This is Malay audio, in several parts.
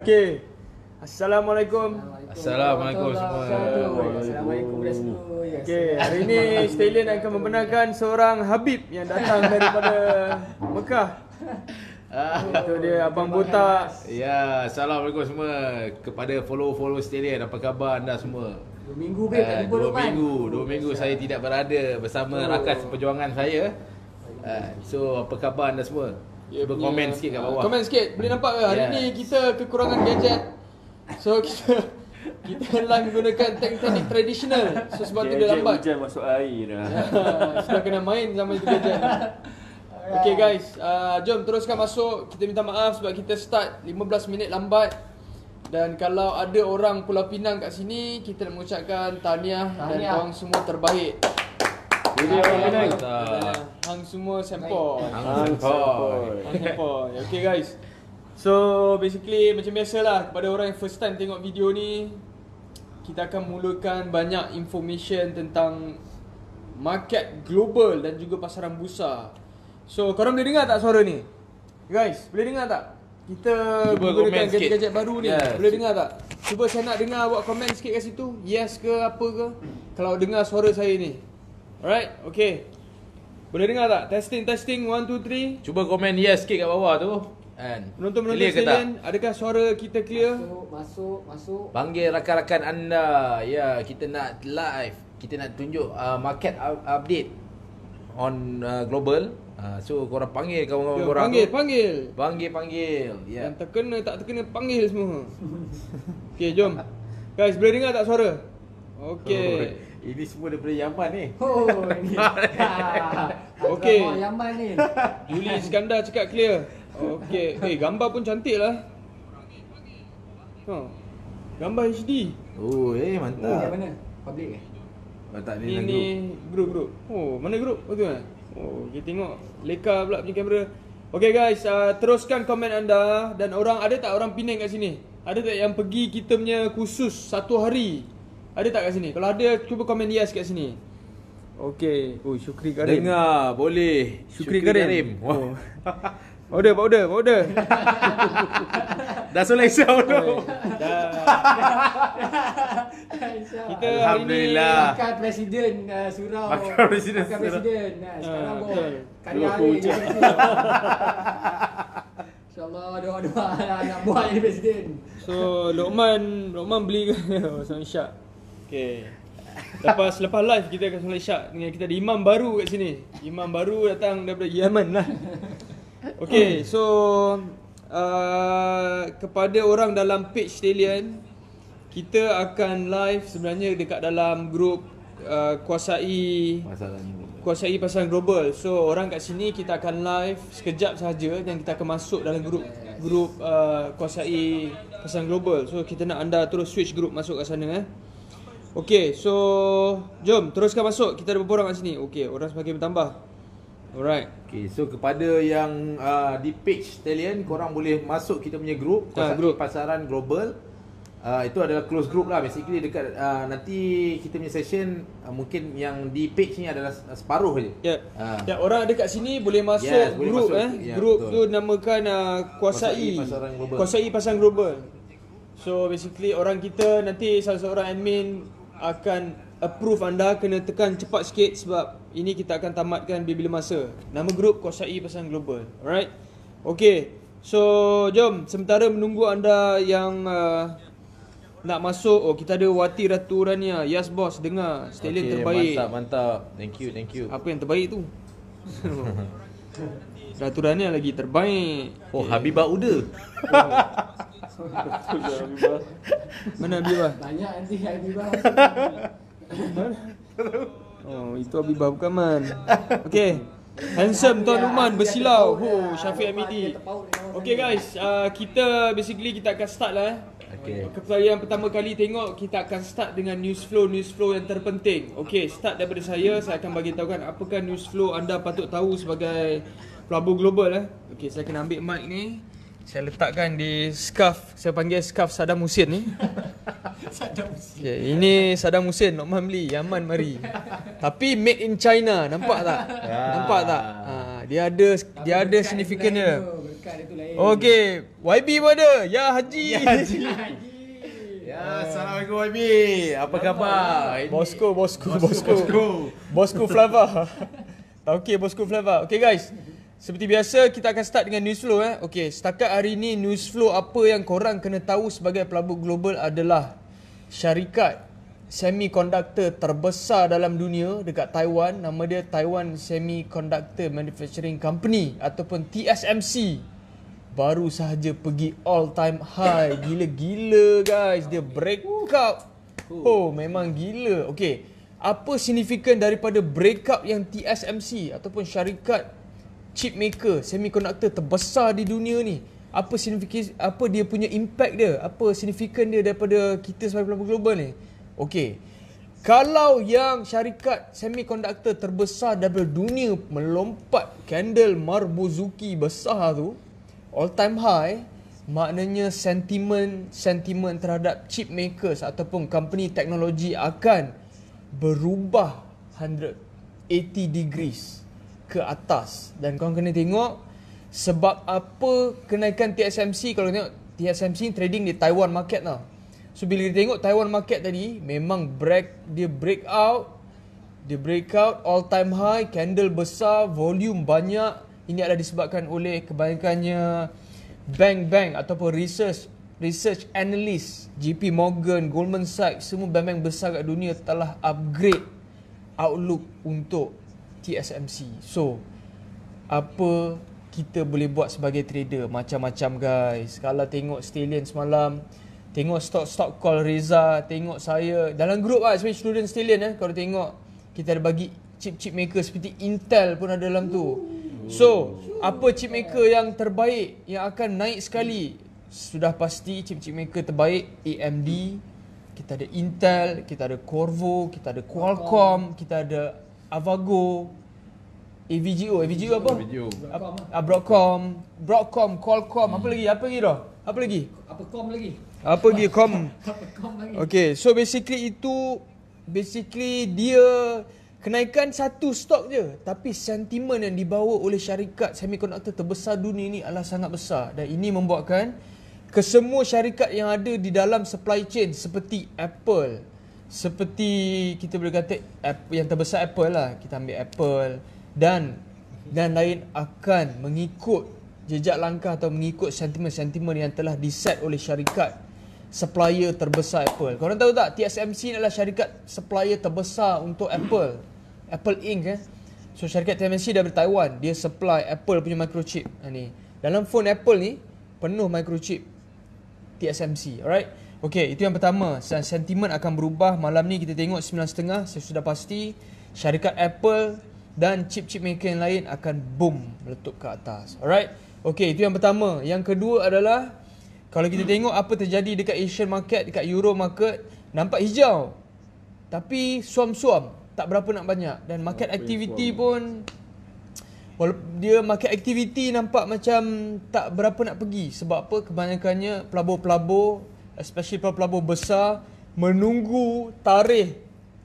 Okay. Assalamualaikum. Assalamualaikum semua. Assalamualaikum semua. Okay, hari ini Stallion akan membenarkan seorang Habib yang datang daripada Mekah. Itu dia Abang Botak. Ya, Assalamualaikum semua kepada follow Stallion. Apa khabar anda semua? 2 minggu tak jumpa Lokman. 2 minggu saya tidak berada bersama rakan seperjuangan saya. So apa khabar anda semua? Cuba komen sikit kat bawah. Komen sikit. Boleh nampak ke hari ni kita kekurangan gadget. So kita live menggunakan teknik tradisional. So sebab tu dia lambat. Hujan masuk air dah. Sudah kena main sama itu gadget. Okay guys, jom teruskan masuk. Kita minta maaf sebab kita start 15 minit lambat. Dan kalau ada orang Pulau Pinang kat sini, kita nak mengucapkan tahniah dan korang semua terbaik. Jadi orang Penang. Hang semua sempoi. Hang Sempoi. Okay guys. So basically macam biasalah, kepada orang yang first time tengok video ni, kita akan mulakan banyak information tentang market global dan juga pasaran bursa. So korang boleh dengar tak suara ni? Guys, boleh dengar tak? Kita menggunakan gadget-gadget baru ni. Boleh dengar tak? Cuba saya nak dengar buat komen sikit kat situ. Yes ke apa ke? Kalau dengar suara saya ni. Alright, okay. Boleh dengar tak? Testing, 1, 2, 3. Cuba komen yes sikit kat bawah tu. Kan? Penonton-penonton Clear ke tak? sekalian, adakah suara kita clear? Masuk. Panggil rakan-rakan anda. Ya, kita nak live. Kita nak tunjuk market update on global. So korang panggil kawan-kawan korang. Panggil. Ya. Yang terkena tak terkena panggil semua. Okay, jom. Guys, boleh dengar tak suara? Okay. Ini semua daripada Yaman ni. Oh, ini. Okey. Yaman ni. Juli Iskandar cakap clear. Okay. Gambar pun cantik lah. Gambar HD. Oh, Yang mantap. mana? Public eh? Tak Ini grup. Oh, mana grup? Betul kan? Oh, kita tengok Leka pula punya kamera. Okay guys, teruskan komen anda. Dan ada tak orang Penang kat sini? Ada tak yang pergi kita punya kursus 1 hari? Ada tak kat sini? Kalau ada, cuba komen yes kat sini. Okay. Oh, Syukri Karim. Dengar, boleh. Syukri Karim. Oh. Order. Dah soleh show tu. Kita hari ni Bakal Presiden Surau. Bakal Presiden. Sekarang betul. karya hari. InsyaAllah doa-doa anak buah jadi Presiden. So Lokman beli sama Isyak. Okay. Lepas live kita akan solat Isyak dengan kita ada imam baru kat sini. Imam baru datang daripada Yaman lah. Okay, so kepada orang dalam page Stallion, kita akan live sebenarnya dekat dalam grup kuasai pasaran global. So orang kat sini kita akan live sekejap saja dan kita akan masuk dalam grup kuasai pasaran global. So kita nak anda terus switch group masuk kat sana. Okay, so jom teruskan masuk. Kita ada beberapa orang kat sini. Okay, orang semakin bertambah. Alright. Okay, so kepada yang di page Stallion, korang boleh masuk kita punya group group pasaran global. Itu adalah close group lah. Basically dekat nanti kita punya session mungkin yang di page ni adalah separuh je. Ya, orang ada kat sini boleh masuk boleh group masuk. Ya, group betul. tu namakan Kuasai Pasaran Global. So basically orang kita nanti salah seorang admin akan approve anda, kena tekan cepat sikit sebab ini kita akan tamatkan bila masa. Nama grup Kuasai Pasaran Global. Alright. Okay. So jom sementara menunggu anda yang nak masuk. Oh, kita ada Wati Ratu Rania. Yes boss, dengar Stallion terbaik. Mantap. Thank you. Apa yang terbaik tu? Ratu Rania lagi terbaik. Oh, Habibah Uda. Mana Habibah? Banyak nanti Habibah. Oh, itu Habibah bukan Man. Okay. Handsome Tuan Luman bersilau. Syafiq Hamidi. Okay guys, kita akan start lah. Okay. Kepada yang pertama kali tengok, kita akan start dengan news flow yang terpenting. Okay, start daripada saya akan bagi tahu kan apakah news flow anda patut tahu sebagai pelabur global. Okay, saya kena ambil mic ni. Saya letakkan di scarf. Saya panggil scarf Saddam Hussein ni. Okay, ini Saddam Hussein, Lokman beli, Yaman mari. Tapi made in China, nampak tak? Nampak tak? Dia ada signifikan dia. Syarikat dia tu lain. Okey, YB pun ada. Ya Haji. Ya, Assalamualaikum YB. Apa khabar? Bosku Flava. Okey, Bosku Flava. Okey guys. Seperti biasa kita akan start dengan news flow Okey, setakat hari ni news flow apa yang korang kena tahu sebagai pelabur global adalah syarikat semiconductor terbesar dalam dunia dekat Taiwan, nama dia Taiwan Semiconductor Manufacturing Company ataupun TSMC, baru sahaja pergi all time high. Gila-gila guys, dia breakout. Oh, memang gila. Okey, apa signifikan daripada breakout yang TSMC ataupun syarikat chip maker semiconductor terbesar di dunia ni? Apa signifikan, apa dia punya impact dia? Apa signifikan dia daripada kita sebagai pelabur global ni? Okey, kalau yang syarikat semiconductor terbesar daripada dunia melompat candle Marbozuki besar tu all time high, maknanya sentimen terhadap chip makers ataupun company teknologi akan berubah 180 degrees ke atas. Dan korang kena tengok sebab apa kenaikan TSMC. Kalau tengok TSMC trading di Taiwan market tau. So bila kita tengok Taiwan market tadi, memang dia break out all time high, candle besar, volume banyak. Ini adalah disebabkan oleh kebanyakannya bank ataupun research analyst, JP Morgan, Goldman Sachs, semua bank besar kat dunia telah upgrade outlook untuk TSMC. So apa kita boleh buat sebagai trader? Macam-macam guys. Kalau tengok Stallion semalam, tengok stock call Reza, tengok saya dalam grup sebenarnya student Stallion kalau tengok kita ada bagi chip maker seperti Intel pun ada dalam tu. So apa chip maker yang terbaik yang akan naik sekali? Sudah pasti chip maker terbaik AMD, kita ada Intel, kita ada Qorvo, kita ada Qualcomm, kita ada Avago, AVGO apa? Broadcom, Qualcomm, apa lagi dah? Apa lagi? Com. Okay, so basically dia kenaikan satu stok je, tapi sentimen yang dibawa oleh syarikat semiconductor terbesar dunia ni adalah sangat besar. Dan ini membuatkan kesemua syarikat yang ada di dalam supply chain seperti Apple, seperti kita boleh kata yang terbesar Apple lah, kita ambil Apple dan lain akan mengikut jejak langkah atau mengikut sentimen-sentimen yang telah diset oleh syarikat supplier terbesar Apple. Korang tahu tak TSMC adalah syarikat supplier terbesar untuk Apple Inc. So syarikat TSMC dari Taiwan, dia supply Apple punya microchip ni. Dalam phone Apple ni penuh microchip TSMC. Alright. Okay, itu yang pertama. Sentimen akan berubah. Malam ni kita tengok 9.30, saya sudah pasti syarikat Apple dan chip-chip maker yang lain akan boom, meletup ke atas. Alright. Okay, itu yang pertama. Yang kedua adalah kalau kita tengok apa terjadi dekat Asian market, dekat Euro market, nampak hijau. Tapi suam-suam, tak berapa nak banyak. Dan market activity pun, dia market activity nampak macam tak berapa nak pergi. Sebab apa? Kebanyakannya pelabur-pelabur, especially pelabur besar, menunggu tarikh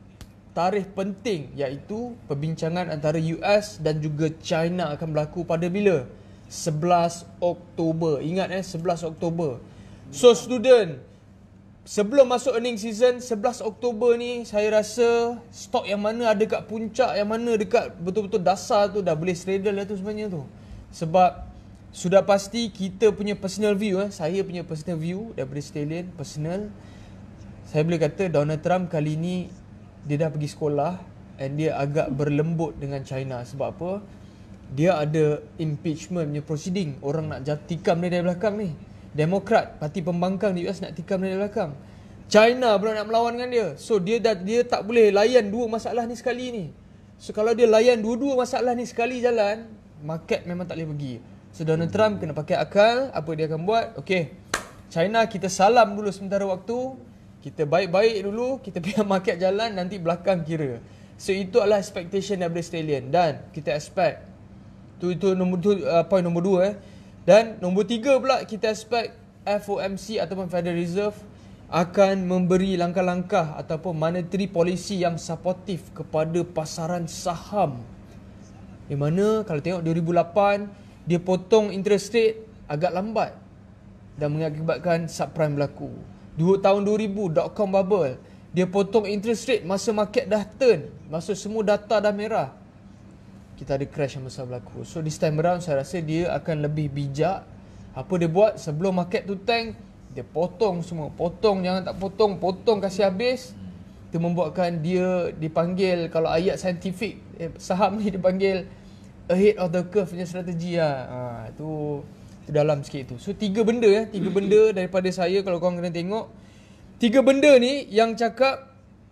penting, iaitu perbincangan antara US dan juga China akan berlaku pada bila? 11 Oktober. Ingat 11 Oktober. So student, sebelum masuk earning season 11 Oktober ni, saya rasa stok yang mana ada kat puncak, yang mana dekat betul-betul dasar tu dah boleh straddle lah tu sebenarnya tu. Sebab sudah pasti kita punya personal view, saya punya personal view daripada Stallion, personal, saya boleh kata Donald Trump kali ni dia dah pergi sekolah and dia agak berlembut dengan China. Sebab apa? Dia ada impeachment punya proceeding. Orang nak tikam dia dari belakang ni. Demokrat, parti pembangkang di US nak tikam dia dari belakang. China pula nak melawan dengan dia. So dia tak boleh layan dua masalah ni sekali ni. So kalau dia layan dua-dua masalah ni sekali jalan, market memang tak boleh pergi. So Donald Trump kena pakai akal. Apa dia akan buat? Okay, China kita salam dulu sementara waktu. Kita baik-baik dulu, kita biar market jalan, nanti belakang kira. So itu adalah expectation daripada Stallion. Dan kita expect Itu point nombor 2 Dan nombor 3 pula, kita expect FOMC ataupun Federal Reserve akan memberi langkah-langkah ataupun monetary policy yang supportive kepada pasaran saham. Di mana kalau tengok 2008 dia potong interest rate agak lambat dan mengakibatkan subprime berlaku. Tahun 2000 dot-com bubble, dia potong interest rate masa market dah turn, masa semua data dah merah. Kita ada crash yang besar berlaku. So this time around saya rasa dia akan lebih bijak. Apa dia buat sebelum market tu tank, dia potong semua. Potong, jangan tak potong, potong kasih habis. Itu membuatkan dia dipanggil, kalau ayat saintifik saham ni dipanggil ahead of the curve punya strategi lah. Itu dalam sikit tu. So 3 benda daripada saya kalau korang kena tengok. 3 benda ni yang cakap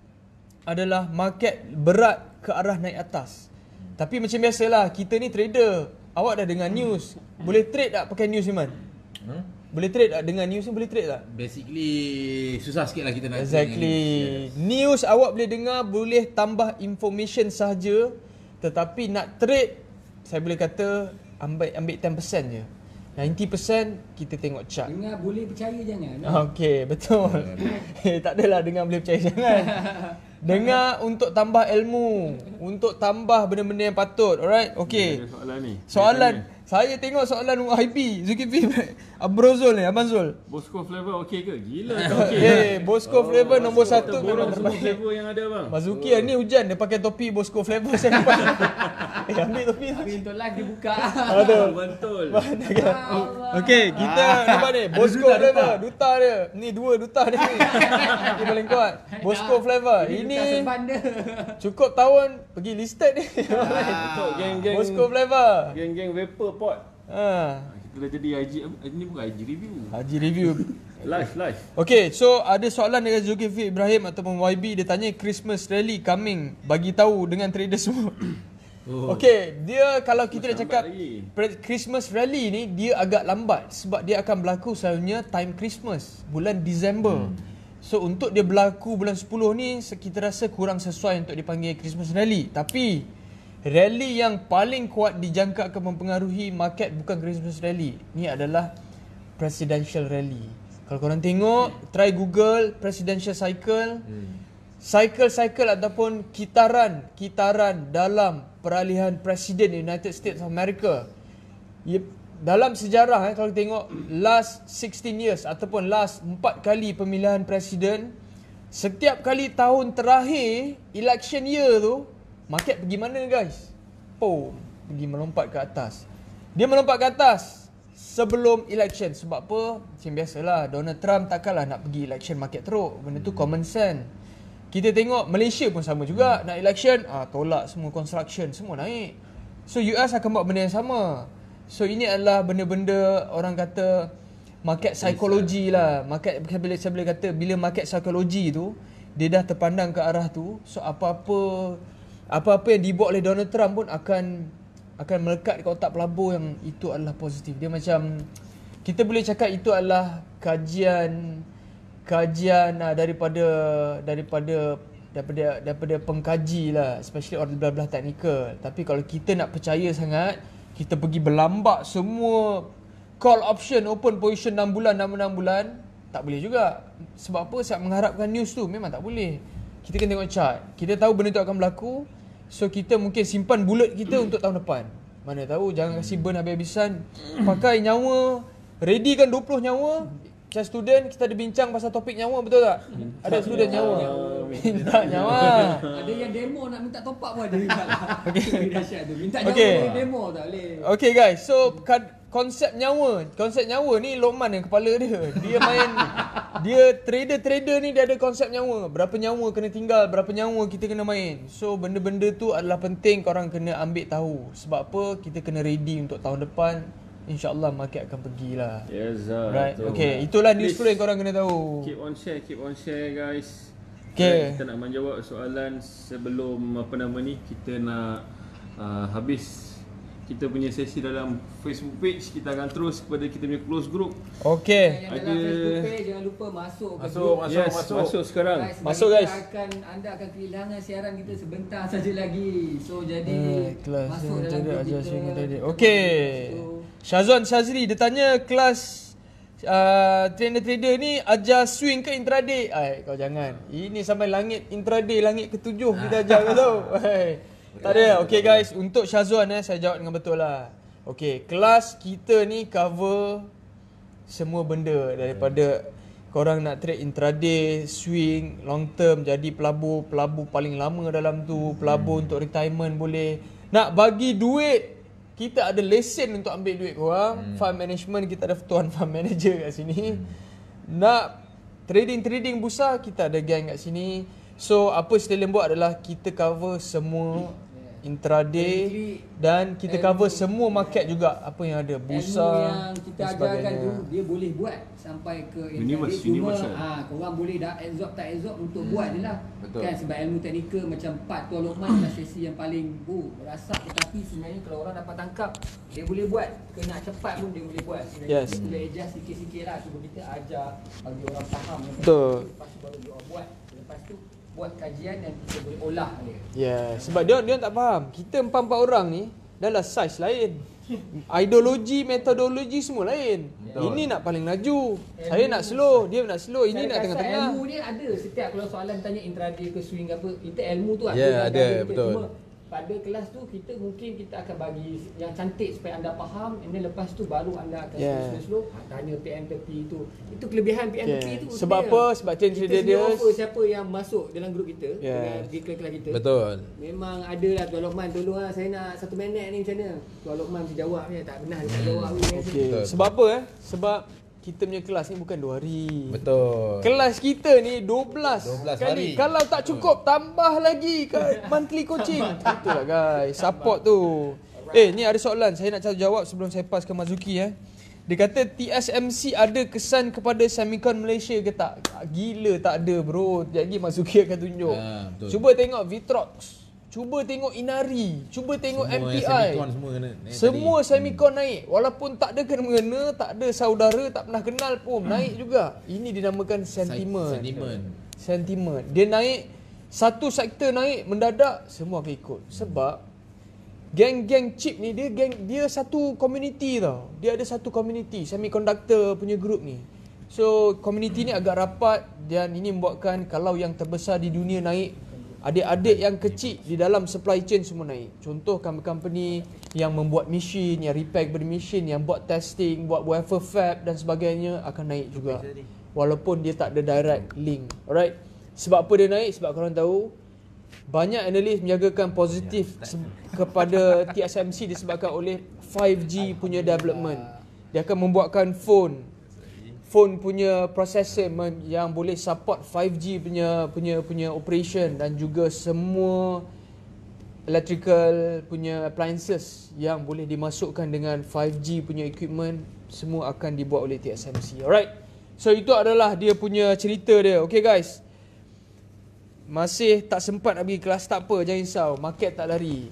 adalah market berat ke arah naik atas. Tapi macam biasalah, kita ni trader. Awak dah dengar news. Boleh trade tak pakai news Iman? Boleh trade tak? Dengan news ni boleh trade tak? Basically susah sikit lah kita nak. Exactly. News awak boleh dengar, boleh tambah information sahaja. Tetapi nak trade, saya boleh kata ambil 10% je. 90% kita tengok chart. Dengar boleh percaya jangan. Okey, betul. Tak adalah dengar boleh percaya jangan. Dengar untuk tambah ilmu, untuk tambah benda-benda yang patut. Alright? Okey. Ada soalan ni. Soalan saya tengok soalan IB Zulkifli Abang Zul ni, Abang Zul. Bosco flavor okey ke? Gila tak okey. Bosco flavor nombor 1 Kita memang borong semua terbaik. flavor yang ada bang. Mazuki hari ni hujan dia pakai topi Bosco flavor saya nampak. Ambil topi tu. Tapi untuk live dia buka. Aduh. Betul. Okey, kita nampak ni Bosco flavor, duta dia. Ni 2 duta dia ni. Dia paling kuat. Bosco flavor. Ini cukup tahun pergi listed ni. Betul geng-geng. Bosco flavor. Geng-geng vapor pot. Kita dah jadi IG, ini bukan IG review. Haji review. Live. Okay, so ada soalan dari Zulkifli Ibrahim ataupun YB. Dia tanya Christmas rally coming. Bagi tahu dengan trader semua. Okay, dia kalau kita dah cakap Christmas rally ni, dia agak lambat. Sebab dia akan berlaku selalunya time Christmas, bulan Disember. So untuk dia berlaku bulan 10 ni, kita rasa kurang sesuai untuk dipanggil Christmas rally. Tapi rally yang paling kuat dijangka akan mempengaruhi market bukan Christmas rally. Ni adalah presidential rally. Kalau korang tengok, try Google presidential cycle. Cycle ataupun kitaran dalam peralihan presiden United States of America. Dalam sejarah kalau tengok last 16 years ataupun last 4 kali pemilihan presiden, setiap kali tahun terakhir election year tu, market pergi mana guys? Pergi melompat ke atas. Dia melompat ke atas sebelum election. Sebab apa? Macam biasalah, Donald Trump takkanlah nak pergi election market teruk. Benda tu common sense. Kita tengok Malaysia pun sama juga. Nak election, tolak semua construction, semua naik. So US akan buat benda yang sama. So ini adalah benda-benda orang kata market psychology lah. Saya boleh kata bila market psychology tu dia dah terpandang ke arah tu, so apa-apa yang dibuat oleh Donald Trump pun akan melekat dekat otak pelabur yang itu adalah positif. Dia macam, kita boleh cakap itu adalah kajian daripada pengkaji lah, especially orang belah-belah teknikal. Tapi kalau kita nak percaya sangat, kita pergi berlambak semua call option open position 6 bulan, tak boleh juga. Sebab apa? Sebab mengharapkan news tu memang tak boleh. Kita kena tengok chart. Kita tahu benda tu akan berlaku. So kita mungkin simpan bullet kita untuk tahun depan. Mana tahu, jangan kasi burn habis-habisan. Pakai nyawa, ready kan 20 nyawa. Macam student, kita ada bincang pasal topik nyawa, betul tak? Ada student nyawa. Minta nyawa. Ada yang demo nak minta top up pun ada. Okay. Dahsyat tu. Minta nyawa Okay. demo tak boleh. Okay guys, so konsep nyawa ni Lokman yang kepala dia. Dia main, dia trader ni dia ada konsep nyawa. Berapa nyawa kena tinggal, berapa nyawa kita kena main. So benda-benda tu adalah penting korang kena ambil tahu. Sebab apa? Kita kena ready untuk tahun depan. InsyaAllah market akan pergilah. Yes, right. Okay, itulah news flow yang korang kena tahu. Keep on share guys. Okay. Kita nak menjawab soalan sebelum kita nak habis kita punya sesi dalam Facebook page. Kita akan terus kepada kita punya close group. Okay. Yang dalam Facebook page jangan lupa masuk ke group. Masuk sekarang. Guys, masuk guys. Anda akan kehilangan siaran kita sebentar saja lagi. So jadi masuk dalam group kita. Okay. Syazwan Syazri dia tanya kelas trader ni ajar swing ke intraday? Kau jangan. Ini sampai langit intraday, langit ke-7 kita ajar kau tahu. Tak ada. Okay guys, untuk Syazwan saya jawab dengan betul lah. Okay, kelas kita ni cover semua benda daripada korang nak trade intraday, swing, long term, jadi pelabur paling lama dalam tu, pelabur untuk retirement boleh. Nak bagi duit, kita ada lesen untuk ambil duit korang. Fund management, kita ada tuan fund manager kat sini. Nak trading bursa, kita ada gang kat sini. So apa Stallion buat adalah kita cover semua intraday dan kita cover semua market juga, apa yang ada bursa yang kita ajarkan tu dia boleh buat sampai ke universal. Korang boleh dah tak absorb untuk buat je lah. Betul. Kan sebab ilmu teknikal macam part Tuan Lokman adalah sesi yang paling berasak, tetapi sebenarnya kalau orang dapat tangkap dia boleh buat, kena cepat pun dia boleh buat sebenarnya. Yes. Kita boleh adjust sikit-sikit lah, cuba kita ajar bagi orang faham. Betul. Lepas tu baru dia orang buat, lepas tu buat kajian dan kita boleh olah dia. Sebab dia tak faham. Kita 4 orang ni adalah size lain. Ideologi, metodologi semua lain. Betul. Ini nak paling laju. Saya nak slow, dia nak slow. Ini nak tengah-tengah. Ilmu dia ada. Setiap kalau soalan tanya intraday ke swing apa, kita ilmu tu ada. Ya, ada, kita. betul. Cuma pada kelas tu kita akan bagi yang cantik supaya anda faham, and then lepas tu baru anda akan slow tanya PM tepi tu. Itu kelebihan PM tepi tu. Sebab apa? Sebab change kita dia offer siapa yang masuk dalam grup kita dengan pergi kelas kita. Betul. Memang ada lah Tuan Lokman, tolonglah saya nak 1 minit ni macam mana. Tuan Lokman mesti jawab ni, tak pernah dia tak jawab ni. Okay. Sebab apa Sebab kita punya kelas ni bukan 2 hari. Betul. Kelas kita ni 12 12 kali. hari. Kalau tak cukup, tambah lagi ke monthly coaching. Itulah guys, support tu. Ni ada soalan, saya nak jawab sebelum saya pass ke Mazuki. Dia kata TSMC ada kesan kepada Semicon Malaysia ke tak? Gila tak ada bro. Jadi Mazuki akan tunjuk. Cuba tengok Vitrox. Cuba tengok Inari, cuba tengok semua MPI. Semua Semicon naik. Walaupun tak ada kena-mengena, tak ada saudara, tak pernah kenal pun, naik juga. Ini dinamakan sentiment. Dia naik, satu sektor naik mendadak, semua akan ikut. Sebab geng-geng chip ni dia satu community tau. Dia ada satu community, semiconductor punya group ni. So community ni agak rapat dan ini membuatkan kalau yang terbesar di dunia naik, adik-adik yang kecil di dalam supply chain semua naik. Contoh company yang membuat mesin, yang repair kepada mesin, yang buat testing, buat wafer fab dan sebagainya akan naik juga. Walaupun dia tak ada direct link. Alright. Sebab apa dia naik? Sebab korang tahu banyak analis menjagakan positif kepada TSMC disebabkan oleh 5G punya development. Dia akan membuatkan phone punya processor yang boleh support 5G punya operation dan juga semua electrical punya appliances yang boleh dimasukkan dengan 5G punya equipment semua akan dibuat oleh TSMC. Alright. So itu adalah dia punya cerita dia. Okay guys. Masih tak sempat nak pergi kelas, tak apa, jangan risau. Market tak lari.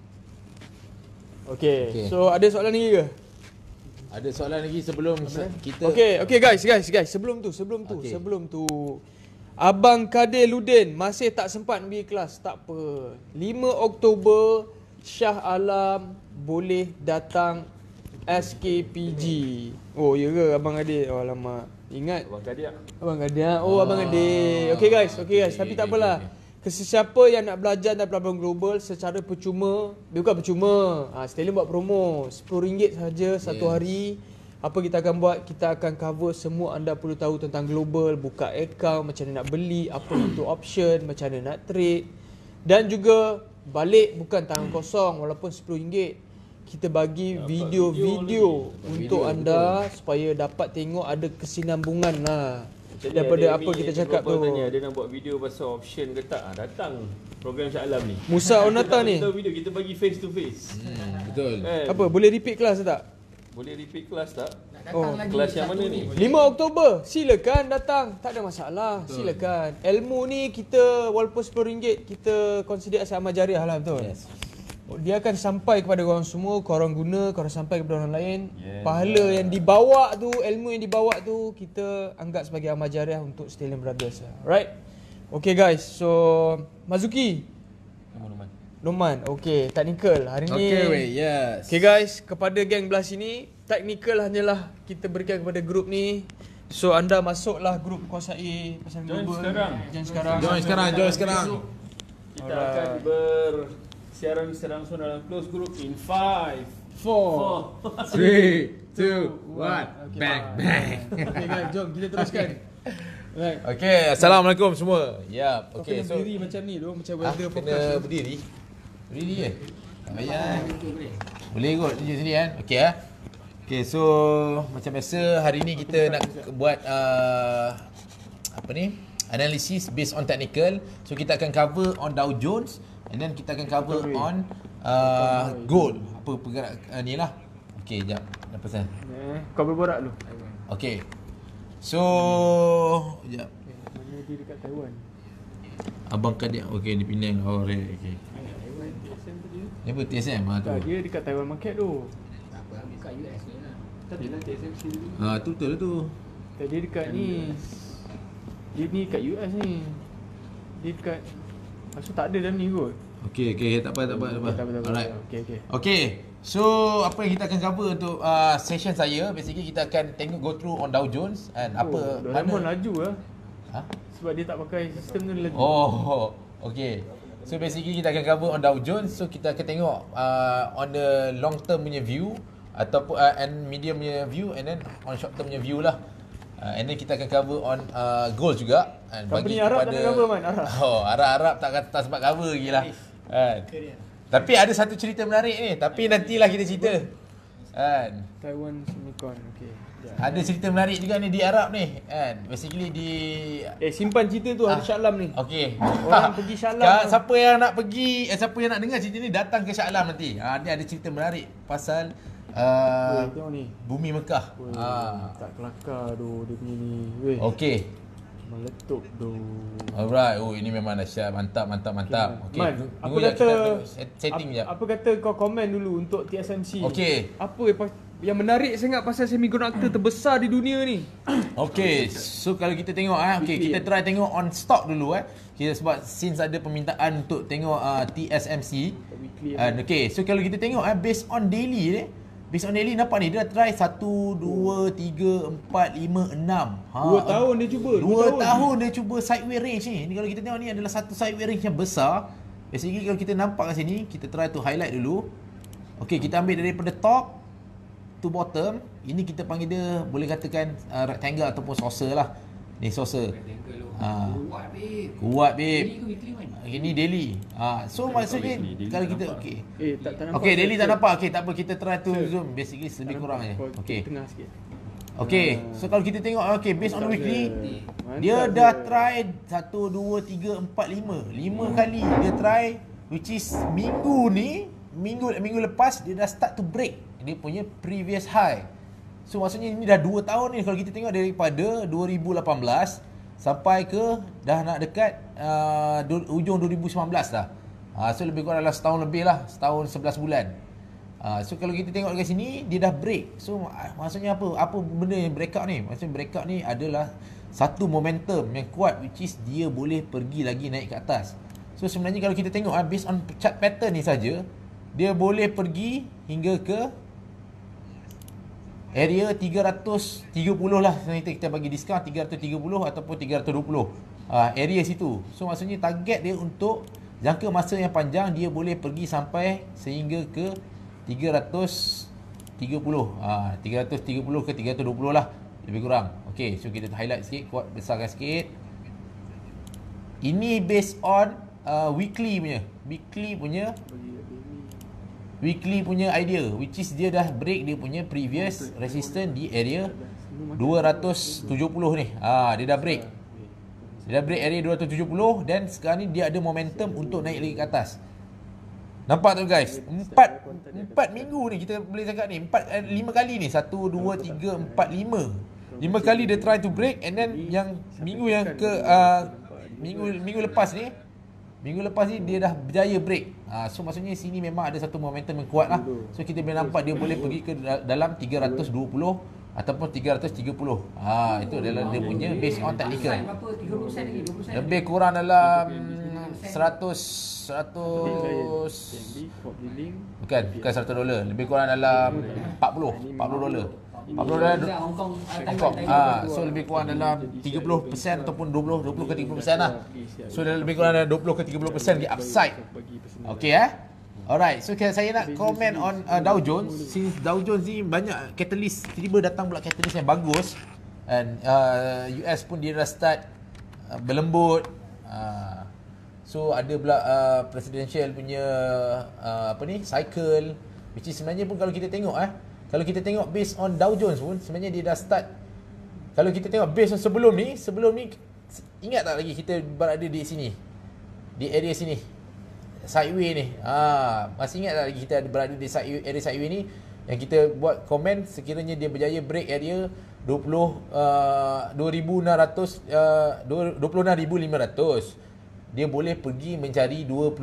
Okay. So ada soalan lagi ke? Ada soalan lagi sebelum kita. Okay guys, sebelum tu Abang Kadir Ludin masih tak sempat pergi kelas, tak apa. 5 Oktober Shah Alam boleh datang SKPG. Oh ya ke Abang Kadir? Oh alamak. Ingat Abang Kadir. Oh Abang Kadir. Okay guys, tapi tak apalah. Sesiapa yang nak belajar dalam pelaburan global secara percuma, bukan percuma. Stallion buat promo RM10 saja satu hari. Apa kita akan buat? Kita akan cover semua anda perlu tahu tentang global, buka account, macam mana nak beli, apa itu option, macam mana nak trade. Dan juga balik bukan tangan kosong walaupun RM10. Kita bagi video-video untuk anda supaya dapat tengok ada kesinambungan lah. Jadi daripada apa kita cakap tu. Tanya, dia nak buat video pasal option ke tak? Datang program Shah Alam ni. Musa Onata ni. Kita video, kita bagi face to face. Betul. Apa boleh repeat kelas tak? Boleh repeat kelas tak? Lagi Kelas yang mana ni? 5 Oktober. Silakan datang. Tak ada masalah. Betul. Silakan. Ilmu ni kita walaupun RM10 kita consider as amal jariah lah, betul? Yes. Dia akan sampai kepada korang semua, korang guna, korang sampai kepada orang lain. Pahala yang dibawa tu, ilmu yang dibawa tu kita anggap sebagai amal jariah untuk Stallion Brothers. Right? Okay guys, so Mazuki. Noman. Okay, technical hari ni. Okay guys, kepada geng belah sini, technical hanyalah kita berikan kepada grup ni. So anda masuklah grup kuasai pasal global. Join sekarang. Kita akan siaran langsung dalam close group in 5, 4 3, 2, 1. Bang, bang. Okay guys, jom kita teruskan. Right. Okay, Assalamualaikum semua. Ya, Kau okay. kena So berdiri macam ni tu, macam welder kena podcast. berdiri. Berdiri je. Tak payah. Boleh kot tunjuk sini kan. Okay Okay, so macam biasa hari ni kita nak buat apa ni? Analisis based on technical. So kita akan cover on Dow Jones and then kita akan cover on gold. Apa pergerak ni lah. Okay, jap. Apa pasal? Kau berborak dulu. Okay. So, jap. Mana dia dekat Taiwan? Abang Kadir. Okay, di Penang. Oh, okay. TSM tadi. Ni apa TSM? Tu. Tak, dia dekat Taiwan market tu. Tak apa, ambil kat US ni lah. Tak ada TSM sini. Tu betul lah tu. Tak, dia dekat ni. Dia ni kat US ni. Dia dekat maksud tak ada dalam ni kot. Okay, tak apa. Alright. Okay. So, apa yang kita akan cover untuk session saya, basically kita akan tengok go through on Dow Jones and apa Doraemon laju lah. Ha? Sebab dia tak pakai sistem tu laju. Oh, okay. So basically kita akan cover on Dow Jones. So kita akan tengok on the long term punya view ataupun and medium punya view and then on short term punya view lah. And then kita akan cover on gold juga. And Company Arab tak nak cover man, Arab. Oh, Arab tak sempat cover lagi lah. Tapi ada satu cerita menarik ni. Tapi nantilah kita cerita. Kan? Taiwan Semicon. Okay. Ada cerita menarik juga ni di Arab ni. Kan? Basically di simpan cerita tu hari Shah Alam ni. okey. Orang pergi Shah Alam. Siapa yang nak pergi, siapa yang nak dengar cerita ni datang ke Shah Alam nanti. Ni ada cerita menarik pasal tengok ni. bumi Mekah. Tak kelakar tu dia punya ni. Weh. Okey. Meletup tu. Alright. Oh, ini memang dahsyat. Mantap. Okey. Man, apa Tunggu jap, kata kita setting jap. Apa kata kau komen dulu untuk TSMC? Okey. Apa yang menarik sangat pasal semiconductor terbesar di dunia ni? Okey, so kalau kita tengok okey, kita try tengok on stock dulu Kita sebab since ada permintaan untuk tengok TSMC. Okey, so kalau kita tengok based on daily ni, nampak ni dia dah try 1 2 3 4 5 6. 2 tahun dia cuba. 2 tahun dia cuba sideway range ni. Ni kalau kita tengok ni adalah satu sideway range yang besar. Basically kalau kita nampak kat sini, kita try to highlight dulu. Okey, kita ambil daripada top to bottom. Ini kita panggil dia boleh katakan rectangle ataupun saucer lah. Ni saucer. Kuat babe. Ini daily. So maksudnya kalau kita okey. Tak nampak. Okey, daily tak nampak. Okey, tak apa, kita try to zoom basically lebih kurang je. Okey. Tengah sikit. Okey, so kalau kita tengok based on the weekly, dia dah try 1 2 3 4 5. 5 kali dia try, which is minggu lepas dia dah start to break dia punya previous high. So maksudnya ini dah 2 tahun ni kalau kita tengok daripada 2018 sampai ke dah nak dekat hujung 2019 dah. So lebih kurang dalam setahun lebih lah, setahun 11 bulan. So kalau kita tengok dekat sini dia dah break. So maksudnya apa? Apa benda yang breakout ni? Maksudnya breakout ni adalah satu momentum yang kuat which is dia boleh pergi lagi naik ke atas. So sebenarnya kalau kita tengok based on chart pattern ni saja, dia boleh pergi hingga ke area 330 lah. Sebenarnya kita bagi diskaun 330 ataupun 320. Area situ. So maksudnya target dia untuk jangka masa yang panjang dia boleh pergi sampai sehingga ke 330. 330 ke 320 lah lebih kurang. Okey, so kita highlight sikit, kuat besarkan sikit. Ini based on weekly punya idea which is dia dah break dia punya previous resistance di area 270 ni. Dia dah break. Dia dah break area 270 dan sekarang ni dia ada momentum untuk naik lagi ke atas. Nampak tu guys? 4 minggu ni kita boleh cakap ni 5 kali ni 1 2 3 4 5 kali dia try to break and then yang minggu yang ke minggu lepas ni dia dah berjaya break. So maksudnya sini memang ada satu momentum yang kuat lah. So kita boleh nampak dia boleh pergi ke dalam 320 ataupun 330. Itu adalah dia punya based on technical. Berapa? 30% lagi, 20%. Lebih kurang dalam 100 bukan $100. Lebih kurang dalam $40. $40 Hong Kong. so lebih kurang dalam 30% ataupun 20 ke 30% lah. So dalam lebih kurang dalam 20 ke 30% di upside. Okey Alright, so saya nak komen on Dow Jones. Since Dow Jones ni banyak catalyst, tiba-tiba datang pula catalyst yang bagus. And US pun dia dah start berlembut. So ada pula presidential punya cycle, which is sebenarnya pun kalau kita tengok kalau kita tengok based on Dow Jones pun sebenarnya dia dah start. Kalau kita tengok based on sebelum ni ingat tak lagi kita berada di sini, di area sini, sideway ni. Masih ingat tak lagi kita berada di area sideway ni yang kita buat komen sekiranya dia berjaya break area 26,500, dia boleh pergi mencari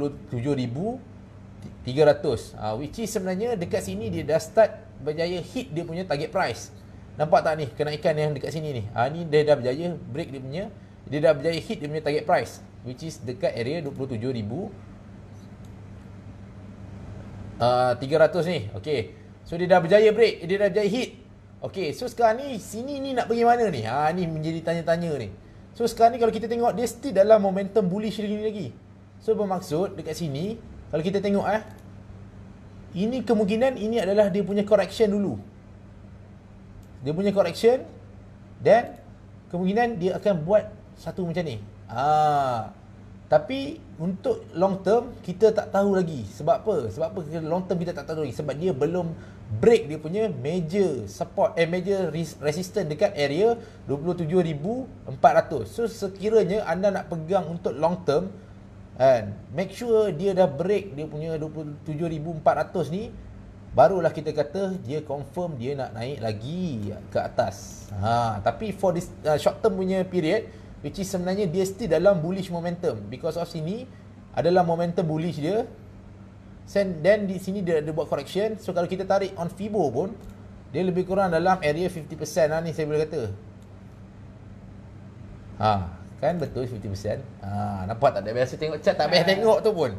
27,300, which is sebenarnya dekat sini dia dah start berjaya hit dia punya target price. Nampak tak ni kenaikan yang dekat sini ni? Ni dia dah berjaya break dia dah berjaya hit dia punya target price, which is dekat area 27,300 ni. Okay, so dia dah berjaya break, dia dah berjaya hit. Okay, so sekarang ni sini ni nak pergi mana ni? Ni menjadi tanya-tanya ni. So sekarang ni kalau kita tengok dia still dalam momentum bullish lagi. So bermaksud dekat sini kalau kita tengok ini kemungkinan ini adalah dia punya correction dulu. Dia punya correction dan kemungkinan dia akan buat satu macam ni. Tapi untuk long term kita tak tahu lagi. Sebab apa? Sebab apa long term kita tak tahu lagi? Sebab dia belum break dia punya major support, major resistance dekat area 27,400. So sekiranya anda nak pegang untuk long term, make sure dia dah break dia punya 27,400 ni, barulah kita kata dia confirm dia nak naik lagi ke atas. Tapi for this short term punya period, which is sebenarnya dia still dalam bullish momentum because of sini adalah momentum bullish dia. Then di sini dia ada buat correction. So kalau kita tarik on Fibo pun dia lebih kurang dalam area 50% ni saya boleh kata. Kan betul 50%. Nampak tak? Dah biasa tengok chat, tak payah tengok tu pun.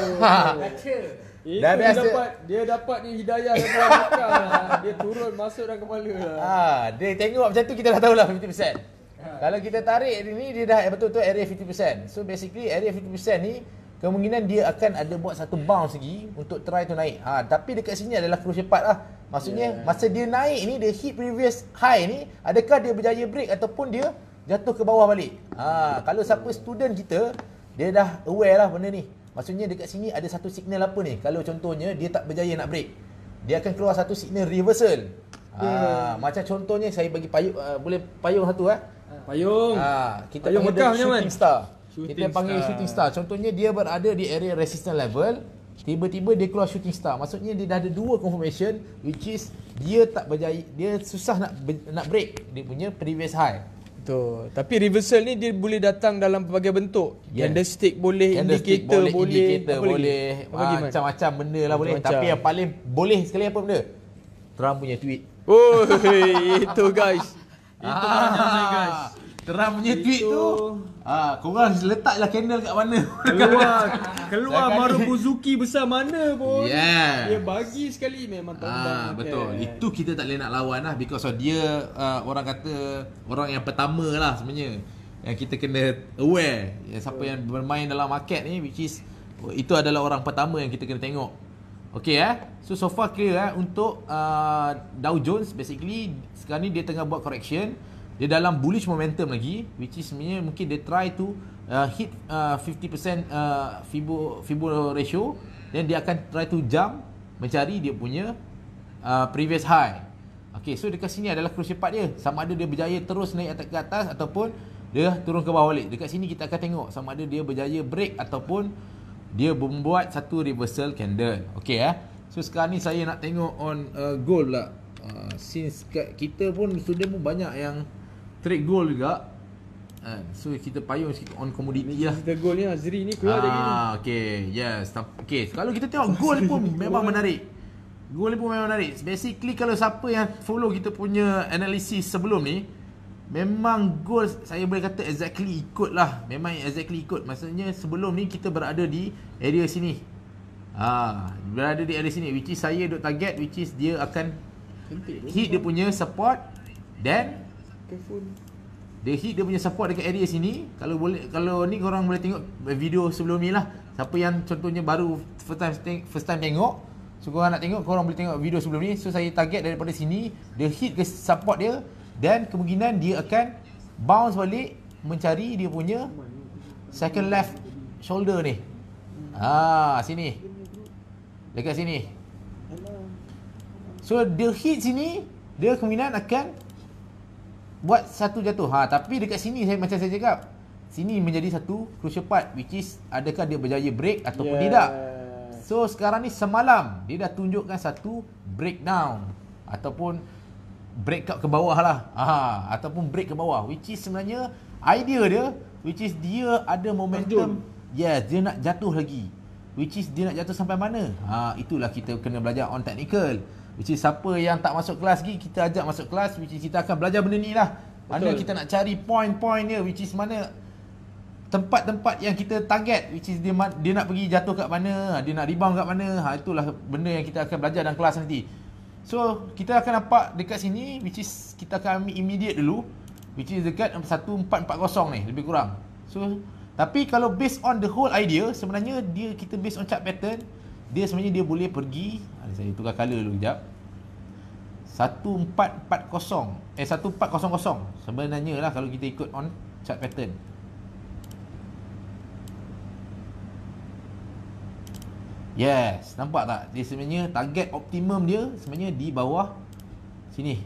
Dah biasa dia dapat ni hidayah daripada belakang lah. Dia turun masuk dalam kepala lah. Dia tengok macam tu kita dah tahulah 50%. Kalau kita tarik ni dia dah betul-betul area 50%. So basically area 50% ni kemungkinan dia akan ada buat satu bounce lagi untuk try to naik. Tapi dekat sini adalah crucial part lah. Maksudnya masa dia naik ni, dia hit previous high ni, adakah dia berjaya break ataupun dia jatuh ke bawah balik. Kalau siapa student kita, dia dah aware lah benda ni. Maksudnya dekat sini ada satu signal apa ni? Kalau contohnya dia tak berjaya nak break, dia akan keluar satu signal reversal. Macam contohnya saya bagi payung, boleh payung satu Payung. Kita payung panggil Mekah dia shooting star. Kita Shooting panggil star. shooting star. Contohnya dia berada di area resistance level, tiba-tiba dia keluar shooting star. Maksudnya dia dah ada dua confirmation, which is dia tak berjaya, dia susah nak break dia punya previous high. Betul. Tapi reversal ni dia boleh datang dalam pelbagai bentuk. Candlestick boleh, Candlestick indicator boleh, indicator apa boleh, lagi? Apa lagi, Man? macam-macam benda lah boleh. Macam-macam. Tapi yang paling boleh sekali apa benda? Trump punya tweet. Oh, itu guys. Itu macamnya guys. Trump punya tweet tu, korang letaklah candle kat mana. Keluar Marubuzuki besar mana pun. Yeah. Dia bagi sekali memang tombak. Betul. Itu kita tak boleh nak lawan lah, because of dia orang kata orang yang pertama lah sebenarnya yang kita kena aware, siapa yang bermain dalam market ni, which is itu adalah orang pertama yang kita kena tengok. Okay so far clear untuk Dow Jones. Basically sekarang ni dia tengah buat correction. Dia dalam bullish momentum lagi, which is sebenarnya mungkin dia try to hit 50% Fibo ratio, then dia akan try to jump mencari dia punya previous high. Okay, so dekat sini adalah crucial part dia. Sama ada dia berjaya terus naik ke atas ataupun dia turun ke bawah balik. Dekat sini kita akan tengok sama ada dia berjaya break ataupun dia membuat satu reversal candle. Okay so sekarang ni saya nak tengok on gold lah. Since kita pun student pun banyak yang trade gold juga, so kita payung sikit on commodity lah. Kita gold ni Azri ni keluar lagi ni. Okay, yes. Okay, kalau kita tengok gold pun memang menarik. Gold pun memang menarik. Basically kalau siapa yang follow kita punya analisis sebelum ni, memang gold saya boleh kata exactly ikut lah. Memang exactly ikut. Maksudnya sebelum ni kita berada di area sini. Berada di area sini, which is saya duk target, which is dia akan hit dia punya support, then Dia hit dia punya support dekat area sini. Kalau ni korang boleh tengok video sebelum ni lah. Siapa yang contohnya baru first time tengok, so korang nak tengok, korang boleh tengok video sebelum ni. So saya target daripada sini, dia hit ke support dia, dan kemungkinan dia akan bounce balik mencari dia punya second left shoulder ni. Sini. Dekat sini. So dia hit sini, dia kemungkinan akan buat satu jatuh. Tapi dekat sini macam saya cakap, sini menjadi satu crucial part, which is adakah dia berjaya break ataupun tidak. So sekarang ni semalam dia dah tunjukkan satu breakdown ataupun break ke bawah lah. Ataupun break ke bawah, which is sebenarnya idea dia, which is dia ada momentum. Yes, dia nak jatuh lagi. Which is dia nak jatuh sampai mana? Itulah kita kena belajar on technical. Which is siapa yang tak masuk kelas lagi, kita ajak masuk kelas, which is kita akan belajar benda ni lah. Mana kita nak cari point-point dia, which is mana tempat-tempat yang kita target, which is dia nak pergi jatuh kat mana, dia nak rebound kat mana. Itulah benda yang kita akan belajar dalam kelas nanti. So kita akan nampak dekat sini, which is kita akan ambil immediate dulu, which is dekat 1440 ni lebih kurang. So tapi kalau based on the whole idea, sebenarnya kita based on chart pattern, dia sebenarnya dia boleh pergi, saya tukar color dulu kejap, 1440 sebenarnya lah kalau kita ikut on chart pattern. Yes, nampak tak? Dia sebenarnya target optimum dia sebenarnya di bawah sini,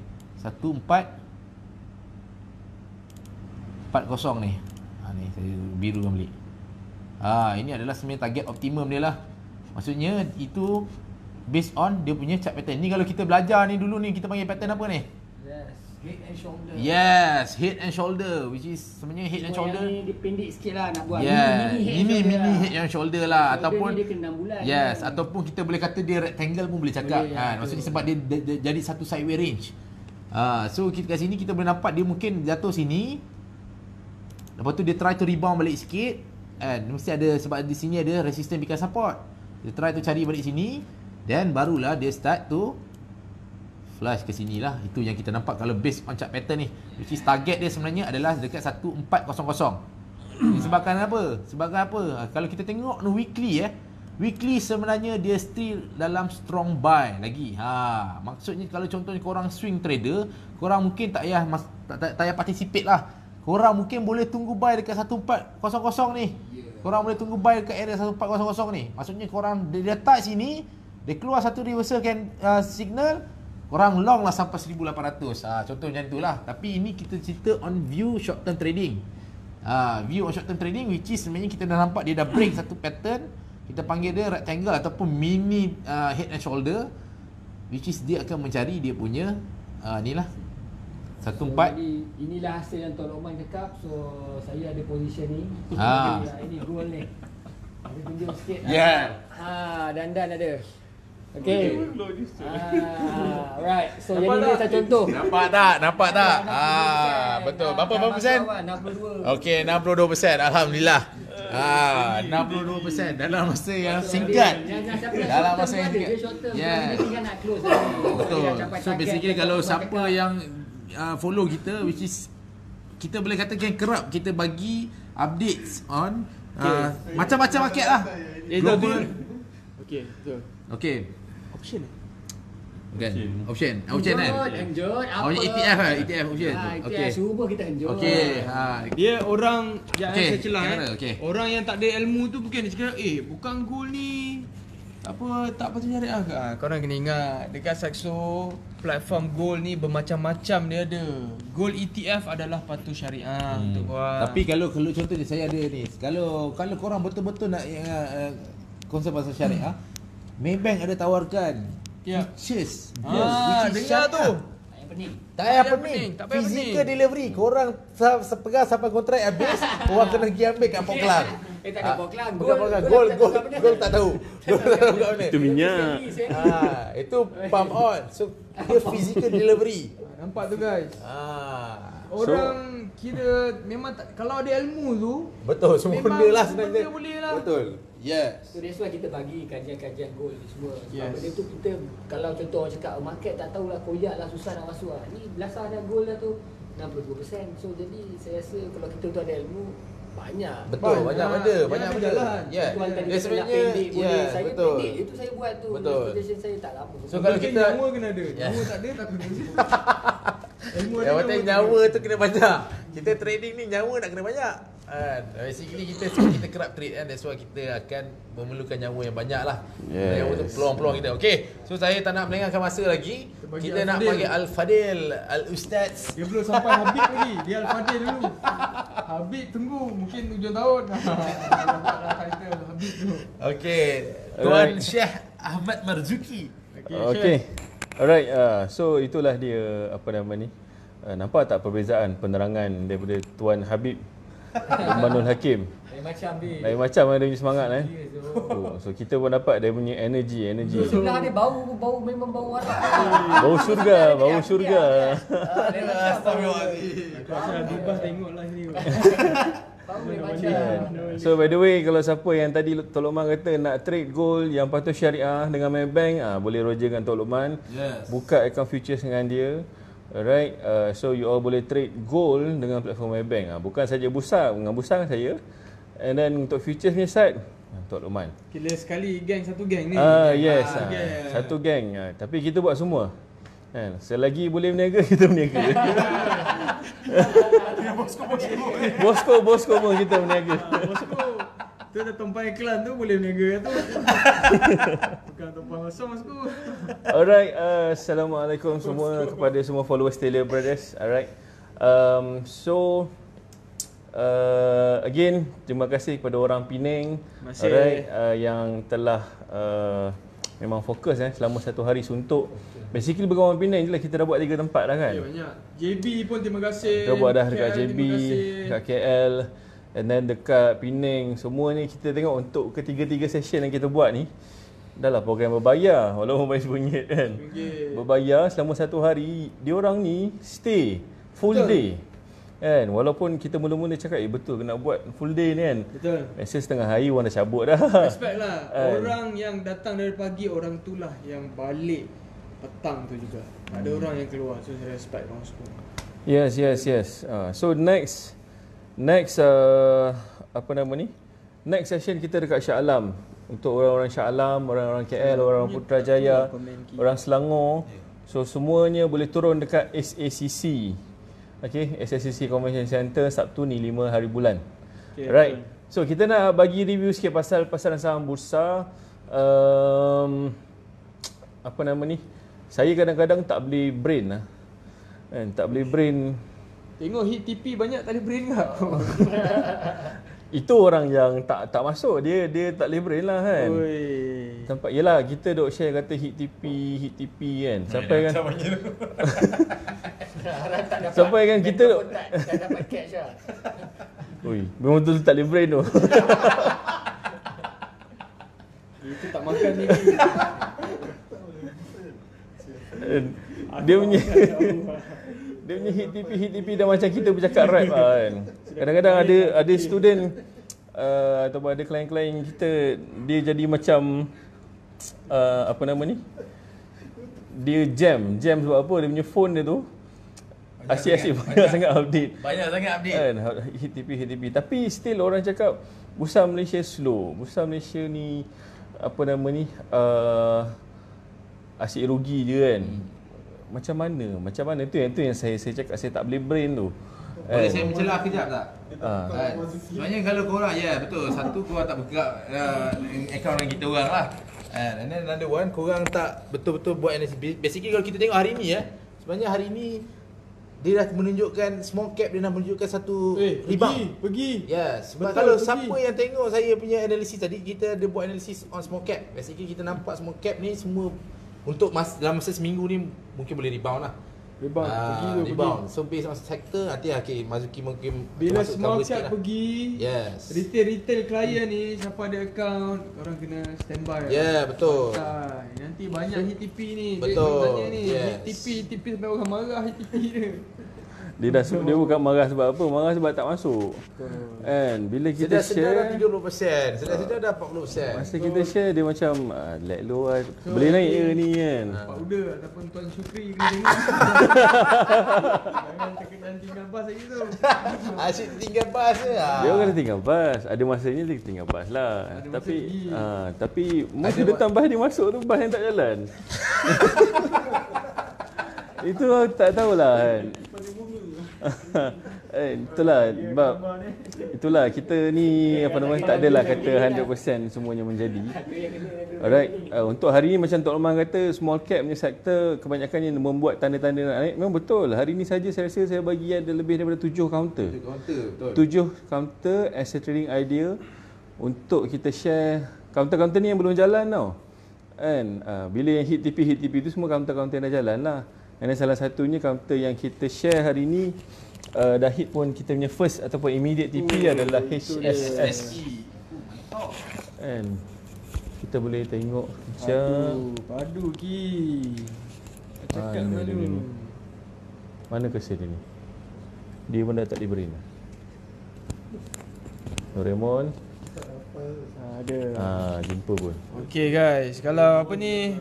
1440 ni. Ni saya biru ambil. Ini adalah sebenarnya target optimum dia lah. Maksudnya itu based on dia punya chart pattern. Ni kalau kita belajar ni dulu ni, kita panggil pattern apa ni? Head and shoulder. Yes, head and shoulder, which is sebenarnya head and shoulder. Yang ni dia pendek sikit lah nak buat. Mini head and shoulder lah. Ataupun dia kena 6 bulan. Yes, ataupun kita boleh kata dia rectangle pun boleh cakap. Maksudnya sebab dia jadi satu sideway range. So kat sini kita boleh nampak dia mungkin jatuh sini. Lepas tu dia try to rebound balik sikit. Mesti ada, sebab di sini ada resistance become support. Dia try to cari balik sini, dan barulah dia start to flash ke sini lah. Itu yang kita nampak kalau based on chart pattern ni, which is target dia sebenarnya adalah dekat 1400. Disebabkan apa? Kalau kita tengok weekly weekly sebenarnya dia still dalam strong buy lagi. Maksudnya kalau contohnya korang swing trader, korang mungkin tak payah participate lah. Korang mungkin boleh tunggu buy dekat 1400 ni. Korang boleh tunggu buy dekat area 1400 ni. Maksudnya korang dia touch sini, dia keluar satu reversal signal, korang long lah sampai 1800. Contohnya itulah. Tapi ini kita cerita on view short term trading. View on short term trading, which is sebenarnya kita dah nampak dia dah break satu pattern. Kita panggil dia rectangle ataupun mini head and shoulder, which is dia akan mencari dia punya inilah 14. Jadi inilah hasil yang Tuan Lokman cakap. So saya ada position ni. Ini goal ni. Ada tunjuk sikit. Dandan ada. Okay. Right. So jadi ni saya contoh. Nampak tak? Betul. Berapa persen? 62. Okey, 62%. Alhamdulillah. 62% dalam masa yang singkat. Dalam masa yang singkat. Dia tinggal nak close. Betul. So basically kalau siapa yang follow kita, which is kita boleh katakan kerap kita bagi updates on macam-macam market lah. Global. Okay. Option Enjot. ETF option. Okay. Cuba kita enjot. Okay. Dia orang yang saya celah orang yang tak ada ilmu tu mungkin dia cakap bukan gold ni tak patut syariah ke. Korang kena ingat dekat Saxo platform gold ni bermacam-macam dia ada. Gold ETF adalah patuh syariah untuk korang. Tapi kalau contohnya saya ada ni, kalau korang betul-betul nak konsep pasal syariah, Maybank ada tawarkan futures. Dengar tu. Tak payah pening. Physical delivery. Korang pegang sampai kontrak habis, korang kena pergi ambil kat Port Klang. Tak ada Port Klang. Gold tak tahu. Itu minyak. Itu pump on. So dia physical delivery. Nampak tu guys. Orang kira memang kalau ada ilmu tu, betul, semua benda lah sebenarnya. Boleh lah. Betul. Yes. So that's why kita bagi kajian-kajian gold ni semua. Sebab Yes. benda tu kita, kalau contoh orang cakap market tak tahulah, koyak lah, susah nak masuk lah. Ni belasah dah gold dah tu. 62%. So jadi saya rasa kalau kita tu ada ilmu, banyak. Betul, banyak benda, banyak benda. Ya. Tuan tadi Dia kata nak sebenarnya pendek boleh. Saya betul. pendek itu saya buat tu. Betul. Presentation saya tak lama. So kalau kita nyawa kena ada. Nyawa tak ada tak kena. Ilmu yang penting nyawa tu kena banyak. Kita trading ni nyawa nak kena banyak. Basically kita kerap trade kan. That's why kita akan memerlukan nyawa yang banyak lah. Nyawa tu peluang-peluang kita. Okay, so saya tak nak melengahkan masa lagi. Kita nak panggil Al-Fadil, Al-Ustaz. Dia belum sampai Habib lagi. Dia Al-Fadil dulu. Habib tunggu mungkin hujung tahun. Title Habib tu. Okay, Tuan Syekh Ahmad Marzuki. Okay. Alright, so itulah dia apa nama ni. Nampak tak perbezaan penerangan daripada Tuan Habib Manul Hakim? Lain macam dia. Lain macam dia punya semangat so kita pun dapat dia punya energy. Sebelah dia bau memang bau arak. Bau syurga. Astagfirullahaladzim. Saya bebas tengoklah ni. Bau lain macam. So by the way, kalau siapa yang tadi Tok Lokman kata nak trade gold yang patuh syariah dengan Maybank, boleh roger dengan Tok Lokman. Buka account futures dengan dia. Alright, so you all boleh trade gold dengan platform Maybank. Bukan saja Bursa, dengan Bursa kan saya. And then untuk futures ni side, Tok Lokman. Kira sekali satu geng ni. Yes, satu geng. Tapi kita buat semua. Kan, selagi boleh berniaga kita berniaga. Bosco pun kita berniaga. Bosco. Tu dah tumpang iklan tu boleh berniaga tu. Bukan tumpang kosong Bosco. Alright, assalamualaikum semua kepada semua followers Taylor Brothers. Alright. Again, terima kasih kepada orang Penang. Alright, yang telah memang fokus selama satu hari suntuk. Basically berkawan Penang je lah, kita dah buat 3 tempat dah kan. Ya, banyak. JB pun terima kasih. Kita buat dah dekat KL, JB, dekat KL, and then dekat Penang. Semua ni kita tengok untuk ketiga-tiga session yang kita buat ni, dah lah program berbayar, walaupun bayar RM10 kan. Berbayar selama satu hari. Diorang ni stay full day kan, walaupun kita mula-mula cakap betul kena buat full day ni kan. Betul. Masa setengah hari orang dah cabut dah. Respect lah. Orang yang datang dari pagi, orang tu lah yang balik petang tu juga. Ada orang yang keluar. So saya respect orang semua. Yes. So next apa nama ni? Next session kita dekat Shah Alam. Untuk orang-orang Shah Alam, orang-orang KL, orang Putrajaya, orang Selangor. So semuanya boleh turun dekat SACC. Okay, SACC Convention Center Sabtu ni 5 hari bulan. Okay, right. So kita nak bagi review sikit pasal pasaran saham bursa. Apa nama ni? Saya kadang-kadang tak beli brain lah. Kan, tak beli brain. Tengok hit TP banyak tak boleh brain tak? Itu orang yang tak masuk, dia tak boleh brain lah kan. Tempat yelah kita duk share kata hit TP kan. Sampai kan sampai kan kita tak dapat catch lah. memang betul tak boleh brain tu. Itu tak makan ni. Dia punya hit TP dah macam kita bercakap rap kan. Kadang-kadang ada student ataupun ada klien-klien kita, dia jadi macam apa nama ni, dia jam sebab apa, dia punya phone dia tu asyik banyak sangat update kan, hit TP. Tapi still orang cakap bursa Malaysia slow, bursa Malaysia ni apa nama ni, asyik rugi je kan. Macam mana tu yang saya cakap saya tak boleh brain tu. Boleh saya mencelah kejap tak? Sebenarnya kalau korang, betul, satu korang tak buka account dengan kita orang lah. And then another one, korang tak betul-betul buat analysis. Basically kalau kita tengok hari ni sebenarnya hari ni dia dah menunjukkan small cap, dia dah menunjukkan satu rebound. Pergi. Yes, sebab kalau siapa yang tengok saya punya analisis tadi, kita ada buat analisis on small cap. Basically kita nampak small cap ni semua untuk dalam masa seminggu ni mungkin boleh rebound lah. Rebound. So based on sector, nanti Marzuki mungkin bila small cap pergi, yes, retail client ni siapa ada account, orang kena standby. Betul. Nanti banyak hit TP ni. Betul. Ni hit TP sampai orang marah hit TP dia. Dia bukan marah sebab apa, marah sebab tak masuk. Kan bila kita sedar share 30%, sedar dah 40%. masa kita share dia macam let low lah. Boleh naik ke ni kan. Pak Uda ataupun Tuan Syukri kena dengar. Jangan terkenal tinggal bas lagi tu. Asyik tinggal bas je. Dia orang kena tinggal bas. Ada masanya dia tinggal bas lah. Tapi masa dia tambah dia masuk tu bas yang tak jalan. Itu tak tahulah kan. Itulah kita ni tak adalah kata 100% semuanya menjadi. Alright, untuk hari ni macam Tok Lomang kata small cap punya sektor kebanyakannya membuat tanda-tanda nak naik. Memang betul. Hari ni saja saya rasa saya bagi ada lebih daripada 7 counter. 7 counter as a trading idea untuk kita share. Counter-counter ni yang belum jalan tau. Kan bila yang hit TP tu semua counter-counter yang dah jalan lah. Dan salah satunya counter yang kita share hari ni dah hit pun kita punya first ataupun immediate TP adalah HSS. And kita boleh tengok macam Padu ki. Cakap malu. Mana kesel dia ni? Dia pun dah tak diberi dah. Doraemon ada. Jumpa pun. Okay guys, kalau apa ni,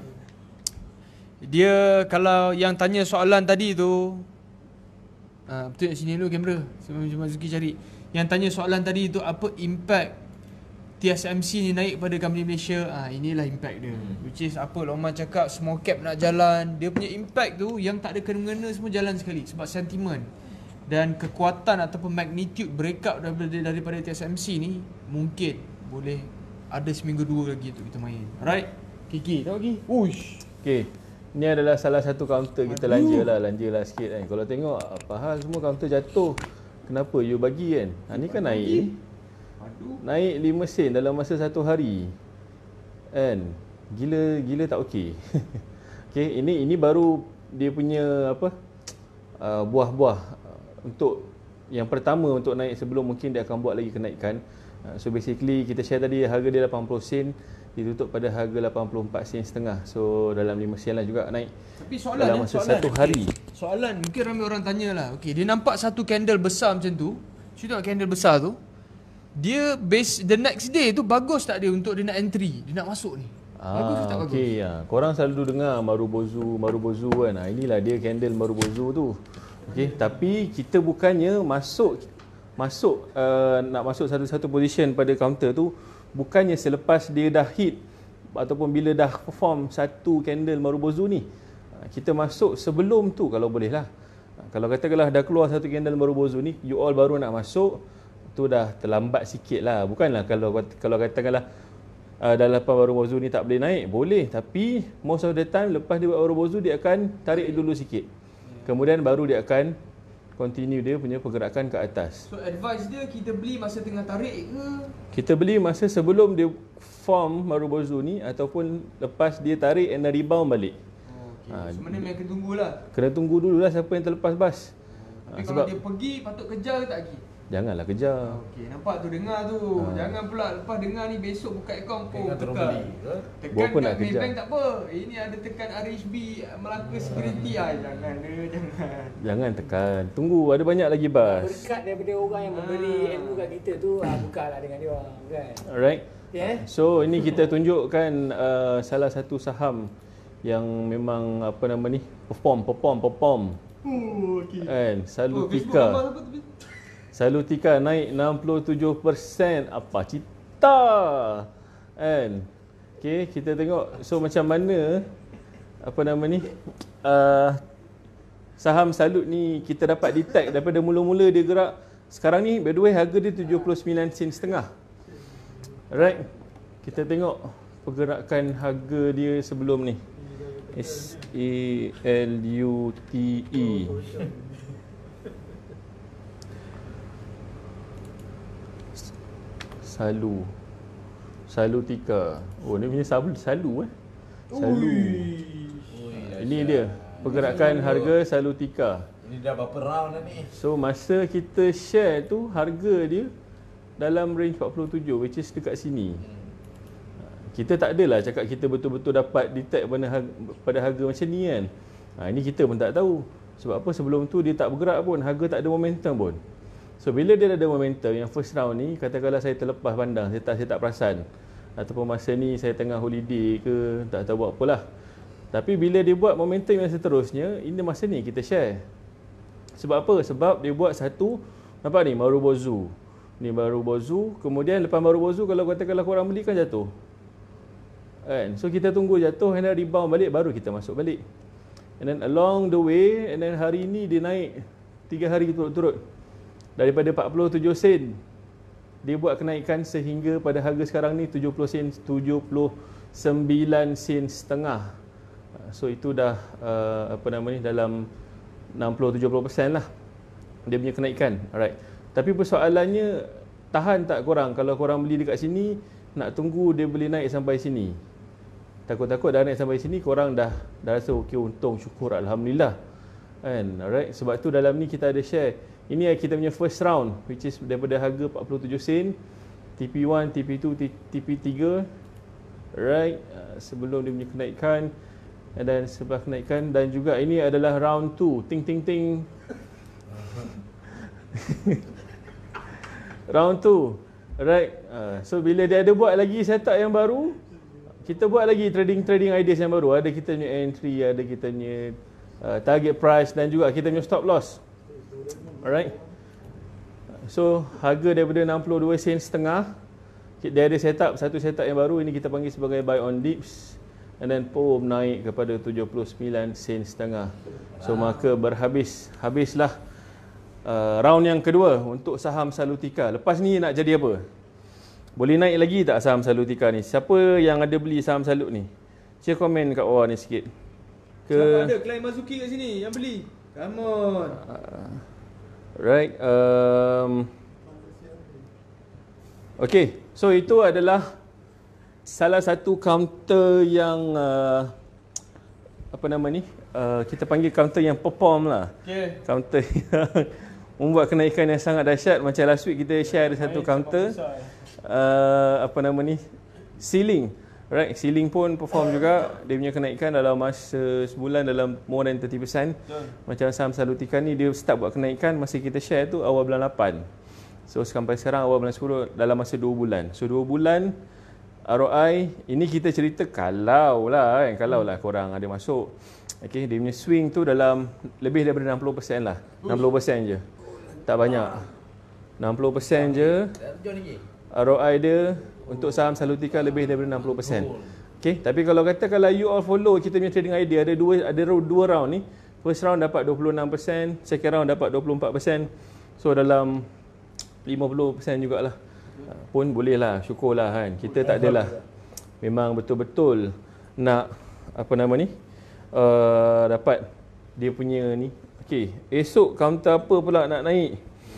dia kalau yang tanya soalan tadi tu, betul kat sini dulu kamera sebelum Zuki cari. Yang tanya soalan tadi tu, apa impact TSMC ni naik pada company Malaysia? Inilah impact dia. Which is apa Lomang cakap, small cap nak jalan, dia punya impact tu yang tak ada kena-mengena semua jalan sekali sebab sentiment dan kekuatan ataupun magnitude breakout daripada TSMC ni mungkin boleh ada seminggu 2 lagi untuk kita main. Alright, Kiki, tahu Kiki? Uish. Okay, ni adalah salah satu counter kita lanja lah sikit kan. Kalau tengok apa hal semua counter jatuh, kenapa you bagi kan? Ni kan naik. Naik 5 sen dalam masa 1 hari. Kan? Gila tak okey. Okay, ini baru dia punya apa? Buah-buah untuk yang pertama untuk naik, sebelum mungkin dia akan buat lagi kenaikan. So basically kita share tadi harga dia 80 sen, ditutup pada harga 84 sen setengah. So dalam 5 sen lah juga naik. Tapi soalan dalam masa 1 hari. Soalan mungkin ramai orang tanyalah. Okey, dia nampak satu candle besar macam tu. Cuba tengok candle besar tu. Dia base the next day tu bagus tak dia untuk dia nak entry, dia nak masuk ni? Bagus tak bagus? Okey, korang selalu dengar Marubozu kan. Inilah dia candle Marubozu tu. Okey, tapi kita bukannya nak masuk satu-satu position pada counter tu bukannya selepas dia dah hit ataupun bila dah perform satu candle Marubozu ni. Kita masuk sebelum tu kalau boleh lah. Kalau katakanlah dah keluar satu candle Marubozu ni, you all baru nak masuk, tu dah terlambat sikit lah. Bukanlah kalau katakanlah dah lepas Marubozu ni tak boleh naik, boleh. Tapi most of the time lepas dia buat Marubozu, dia akan tarik dulu sikit. Kemudian baru dia akan continue dia punya pergerakan ke atas. So advice dia kita beli masa tengah tarik ke? Kita beli masa sebelum dia form Marubozu ni ataupun lepas dia tarik and rebound balik. So mana yang kena tunggulah. Kena tunggu dululah siapa yang terlepas bas. Tapi kalau dia pergi patut kejar ke tak lagi? Janganlah kejar. Okey, nampak tu dengar tu. Jangan pula lepas dengar ni besok buka akaun pun tekan. Buat apa nak kat kejar? Maybank tak apa. Ini ada tekan RHB Melaka Security. Jangan. Jangan tekan. Tunggu, ada banyak lagi bas. Berkat daripada orang yang memberi ilmu kat kita tu, bukalah dengan dia orang kan. Alright. So ini kita tunjukkan salah satu saham yang memang apa nama ni perform. Okey. Kan, Salutika. Salutika naik 67%. Apa cita? Kan. Okey, kita tengok so macam mana apa nama ni saham Salut ni kita dapat detect daripada mula-mula dia gerak. Sekarang ni by the way harga dia 79 sen setengah. Alright. Kita tengok pergerakan harga dia sebelum ni. SALUTE. Salutika. Oh, ni punya Salu Salu. Ini dia pergerakan harga Salutika. Ini dah berapa round dah ni? So masa kita share tu harga dia dalam range 47, which is dekat sini. Kita tak adalah cakap kita betul-betul dapat detect pada harga macam ni kan. Ini kita pun tak tahu. Sebab apa? Sebelum tu dia tak bergerak pun, harga tak ada momentum pun. So bila dia ada momentum, yang first round ni, katakanlah saya terlepas pandang, saya tak perasan, ataupun masa ni saya tengah holiday ke, tak tahu buat apalah. Tapi bila dia buat momentum yang seterusnya, ini masa ni kita share. Sebab apa? Sebab dia buat satu, nampak ni, Marubozu. Ni Marubozu, kemudian lepas Marubozu, kalau katakanlah korang beli kan jatuh. Kan? So kita tunggu jatuh, and then rebound balik, baru kita masuk balik. And then along the way, and then hari ni dia naik 3 hari turut-turut. Daripada 47 sen, dia buat kenaikan sehingga pada harga sekarang ni 70 sen, 79 sen setengah. So itu dah dalam 60-70% lah dia punya kenaikan. Alright. Tapi persoalannya, tahan tak korang kalau korang beli dekat sini, nak tunggu dia boleh naik sampai sini? Takut-takut dah naik sampai sini, korang dah rasa okey, untung, syukur, alhamdulillah. Kan? Alright. Sebab tu dalam ni kita ada share. Ini kita punya first round, which is daripada harga 47 sen, TP1, TP2, TP3. Right. Sebelum dia punya kenaikan, dan sebelah kenaikan, dan juga ini adalah round 2. Ting ting ting. Round 2. Right. So bila dia ada buat lagi setup yang baru, kita buat lagi trading ideas yang baru. Ada kita punya entry, ada kita punya target price, dan juga kita punya stop loss. Alright. So harga daripada 62 sen setengah, dia ada satu setup yang baru. Ini kita panggil sebagai buy on dips, and then naik kepada 79 sen setengah. So maka habislah round yang kedua untuk saham Salutika. Lepas ni nak jadi apa? Boleh naik lagi tak saham Salutika ni? Siapa yang ada beli saham Salut ni? Share komen kat bawah ni sikit. Siapa ada klien Mazuki kat sini yang beli? Come on. Right. Okay. So itu adalah salah satu counter yang kita panggil counter yang perform lah. Okay. Counter yang membuat kenaikan yang sangat dahsyat. Macam last week kita share ada satu counter ceiling. Right, ceiling pun perform juga. Dia punya kenaikan dalam masa sebulan dalam more than 30%. Macam saham Salutika ni, dia start buat kenaikan masa kita share tu awal bulan 8. So sampai sekarang awal bulan 10, dalam masa 2 bulan. So 2 bulan ROI, ini kita cerita kalau lah korang ada masuk. Okay, dia punya swing tu dalam lebih daripada 60% lah. 60% je. Tak banyak. 60% je. ROI dia untuk saham Salutika lebih daripada 60%. Okay, tapi kalau you all follow kita punya trading idea, ada dua round ni. First round dapat 26%, second round dapat 24%. So dalam 50% jugalah. Pun boleh lah, syukur lah kan. Kita tak adalah memang betul-betul nak dapat dia punya ni. Okay, esok counter apa pula nak naik?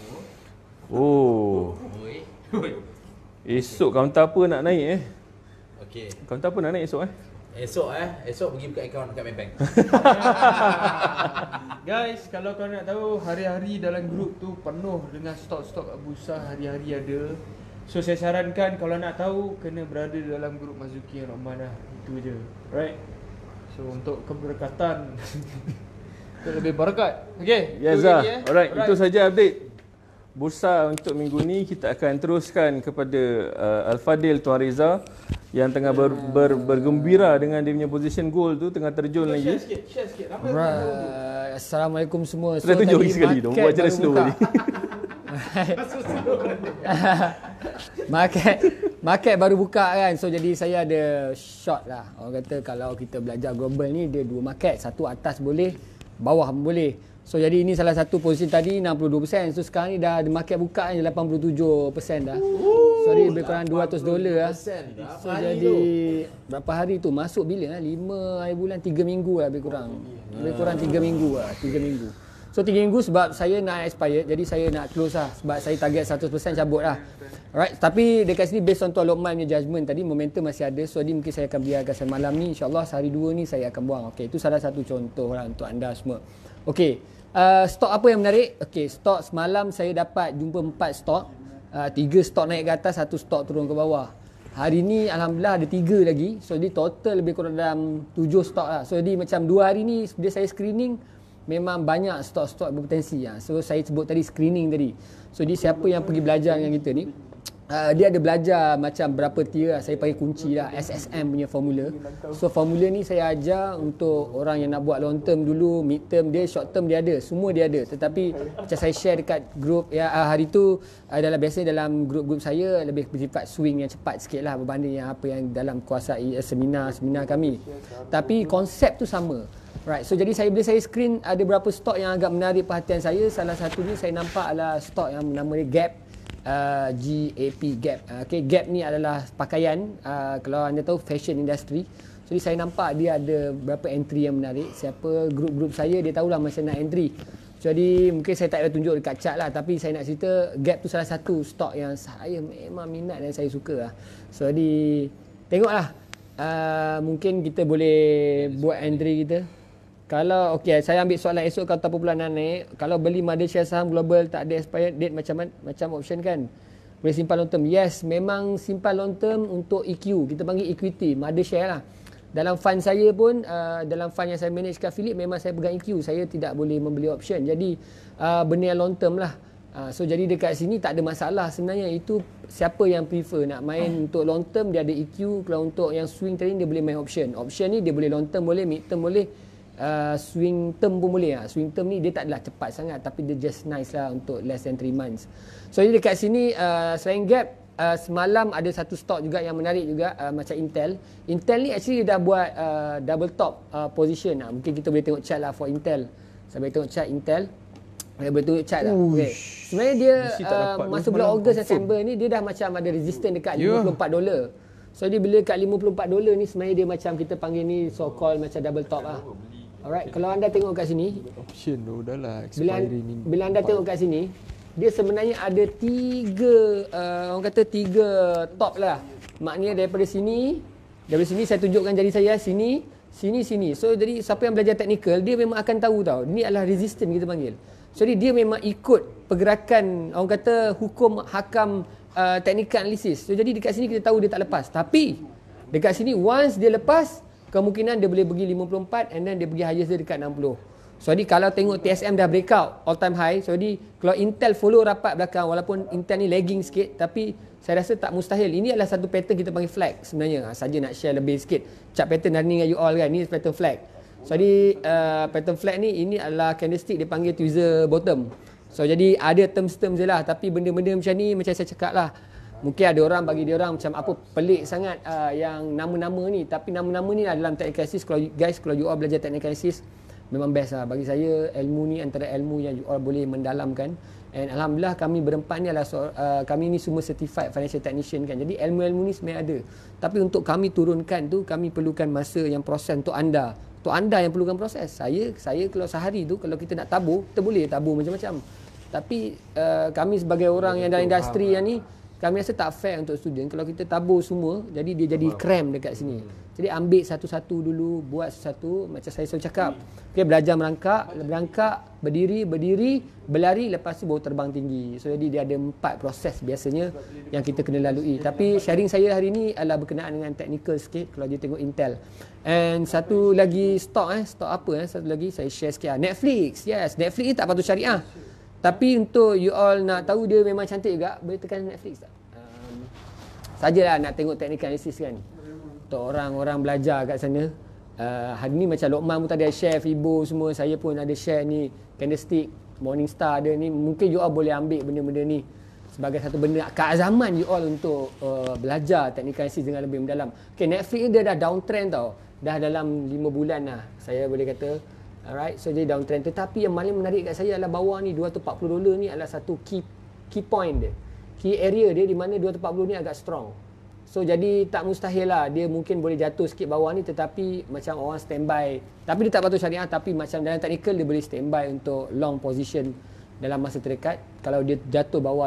Esok counter apa nak naik Okey. Counter apa nak naik esok Esok pergi buka akaun dekat Maybank. Guys, kalau kau nak tahu, hari-hari dalam grup tu penuh dengan stok-stok bursa, hari-hari ada. So saya sarankan kalau nak tahu, kena berada dalam grup Mazuki dan Rahman lah. Itu je. Right? So untuk keberkatan lebih barakat. Okay. Yazah. Alright, itu saja update bursa untuk minggu ni. Kita akan teruskan kepada Al-Fadil Tuan Reza yang tengah bergembira dengan dia punya position goal tu, tengah terjun lagi. Share sikit. Assalamualaikum semua. Sudah tunjuk lagi sekali tu. Buat cara slow tadi. Market baru buka kan. So jadi saya ada short lah. Orang kata kalau kita belajar global ni, dia dua market. Satu atas boleh, bawah pun boleh. So jadi ini salah satu posisi tadi 62%. So sekarang ni dah market buka ni 87% dah. Sorry, lebih kurang $200 lah. So jadi berapa hari tu masuk bila lah? 5 hari bulan, 3 minggu lah lebih kurang. Lebih kurang 3 minggu lah, 3 minggu. So 3 minggu sebab saya nak expired, jadi saya nak close lah. Sebab saya target 100% cabut lah. Alright, tapi dekat sini based on Tuan Lokman punya judgement tadi, momentum masih ada. So jadi mungkin saya akan biarkan semalam ni, insyaAllah sehari 2 ni saya akan buang. Okay, itu salah satu contoh lah untuk anda semua. Okay, stok apa yang menarik? Okay, stok semalam saya dapat jumpa 4 stok. 3 stok naik ke atas, 1 stok turun ke bawah. Hari ni Alhamdulillah ada 3 lagi. So jadi total lebih kurang dalam 7 stok lah. So jadi macam 2 hari ni dia saya screening, memang banyak stok-stok berpotensi. So saya sebut tadi screening tadi. So dia siapa yang pergi belajar dengan kita ni, dia ada belajar macam berapa tier lah. Saya panggil kunci lah, SSM punya formula. So formula ni saya ajar untuk orang yang nak buat long term dulu, mid term dia, short term dia ada, semua dia ada. Tetapi macam saya share dekat group ya, hari tu biasanya dalam group-group saya lebih bersifat swing yang cepat sikit lah berbanding yang apa yang dalam kuasai seminar kami. Tapi konsep tu sama. Right, so jadi bila saya screen ada beberapa stok yang agak menarik perhatian saya. Salah satunya saya nampak adalah stok yang nama dia Gap. GAP, Gap. Okay, Gap ni adalah pakaian, kalau anda tahu fashion industry. Jadi saya nampak dia ada beberapa entry yang menarik. Siapa grup-grup saya dia tahulah macam nak entry. Jadi mungkin saya tak ada tunjuk dekat chat lah, tapi saya nak cerita Gap tu salah satu stok yang saya memang minat dan saya suka lah. So jadi tengoklah, mungkin kita boleh buat entry kita. Kalau saya ambil soalan esok, kalau tak popular nak naik, kalau beli Mother Share saham global tak ada expired date macam option kan, boleh simpan long term? Yes, memang simpan long term untuk EQ, kita panggil equity, Mother Share lah. Dalam fund saya pun, dalam fund yang saya manage kat Philip, memang saya pegang EQ, saya tidak boleh membeli option. Jadi benda yang long term lah. So jadi dekat sini tak ada masalah sebenarnya. Itu siapa yang prefer nak main untuk long term, dia ada EQ. Kalau untuk yang swing trading dia boleh main option. Option ni dia boleh long term boleh, mid term boleh, swing term pun boleh lah. Swing term ni dia tak adalah cepat sangat, tapi dia just nice lah untuk less than 3 months. So jadi dekat sini selain Gap, semalam ada satu stok juga yang menarik juga, macam Intel. Intel ni actually dia dah buat double top position lah. Mungkin kita boleh tengok chart lah for Intel. Saya boleh tengok chart Intel. Saya boleh tengok chart lah. Okay. Sebenarnya dia masa bulan Ogos September ni dia dah macam ada resistance dekat $54. So dia bila kat $54 ni sebenarnya dia macam kita panggil ni so called macam double top lah. Alright, kalau anda tengok kat sini, option tu dah lah expiry ni. Bila anda tengok kat sini, dia sebenarnya ada orang kata tiga top lah. Maknanya daripada sini saya tunjukkan jari saya, sini. So jadi siapa yang belajar teknikal, dia memang akan tahu tau. Ini adalah resistance kita panggil. So dia memang ikut pergerakan, orang kata hukum hakam technical analysis. So jadi dekat sini kita tahu dia tak lepas. Tapi dekat sini once dia lepas, kemungkinan dia boleh pergi 54 and then dia pergi highest dia dekat 60. So jadi kalau tengok TSM dah breakout all time high, so jadi kalau Intel follow rapat belakang, walaupun Intel ni lagging sikit, tapi saya rasa tak mustahil. Ini adalah satu pattern kita panggil flag sebenarnya. Saja nak share lebih sikit chart pattern hari ni dengan you all kan. Ni pattern flag. So jadi pattern flag ni, ini adalah candlestick dia panggil tweezer bottom. So jadi ada term-term je lah, tapi benda-benda macam ni macam saya cakap lah, mungkin ada orang bagi dia orang macam apa pelik sangat yang nama-nama ni. Tapi nama-nama ni lah dalam technical analysis. Kalau you all belajar technical analysis, memang best lah. Bagi saya ilmu ni antara ilmu yang you all boleh mendalamkan. And Alhamdulillah kami berempat ni adalah kami ni semua certified financial technician kan. Jadi ilmu-ilmu ni sebenarnya ada. Tapi untuk kami turunkan tu, kami perlukan masa yang proses untuk anda. Untuk anda yang perlukan proses. Saya kalau sehari tu, kalau kita nak tabur, kita boleh tabur macam-macam. Tapi kami sebagai orang yang dalam industri yang ni, kami rasa tak fair untuk student kalau kita tabur semua, jadi dia jadi cram dekat sini. Jadi ambil satu-satu dulu, buat satu macam saya selalu cakap. Okay, belajar merangkak, berdiri, berlari, lepas tu baru terbang tinggi. So jadi dia ada 4 proses biasanya yang kita kena lalui. Tapi sharing saya hari ni adalah berkenaan dengan technical sikit kalau dia tengok Intel. And satu lagi stok apa satu lagi saya share sikit Netflix. Yes, Netflix ni tak patut syariah. Tapi untuk you all nak tahu dia memang cantik juga, boleh tekan Netflix tak? Sajalah nak tengok technical analysis kan. Untuk orang-orang belajar kat sana. Hari ni macam Lokman pun tadi ada share Fibo semua. Saya pun ada share ni candlestick, Morningstar ada ni. Mungkin you all boleh ambil benda-benda ni sebagai satu benda keazaman you all untuk belajar technical analysis dengan lebih mendalam. Okay, Netflix ni dia dah downtrend tau. Dah dalam 5 bulan lah saya boleh kata. Alright, so jadi downtrend. Tetapi yang paling menarik kat saya adalah bawah ni $240 ni adalah satu key point dia. Key area dia di mana $240 ni agak strong. So jadi tak mustahil lah dia mungkin boleh jatuh sikit bawah ni, tetapi macam orang standby. Tapi dia tak patut syariah, tapi macam dalam technical dia boleh standby untuk long position dalam masa terdekat kalau dia jatuh bawah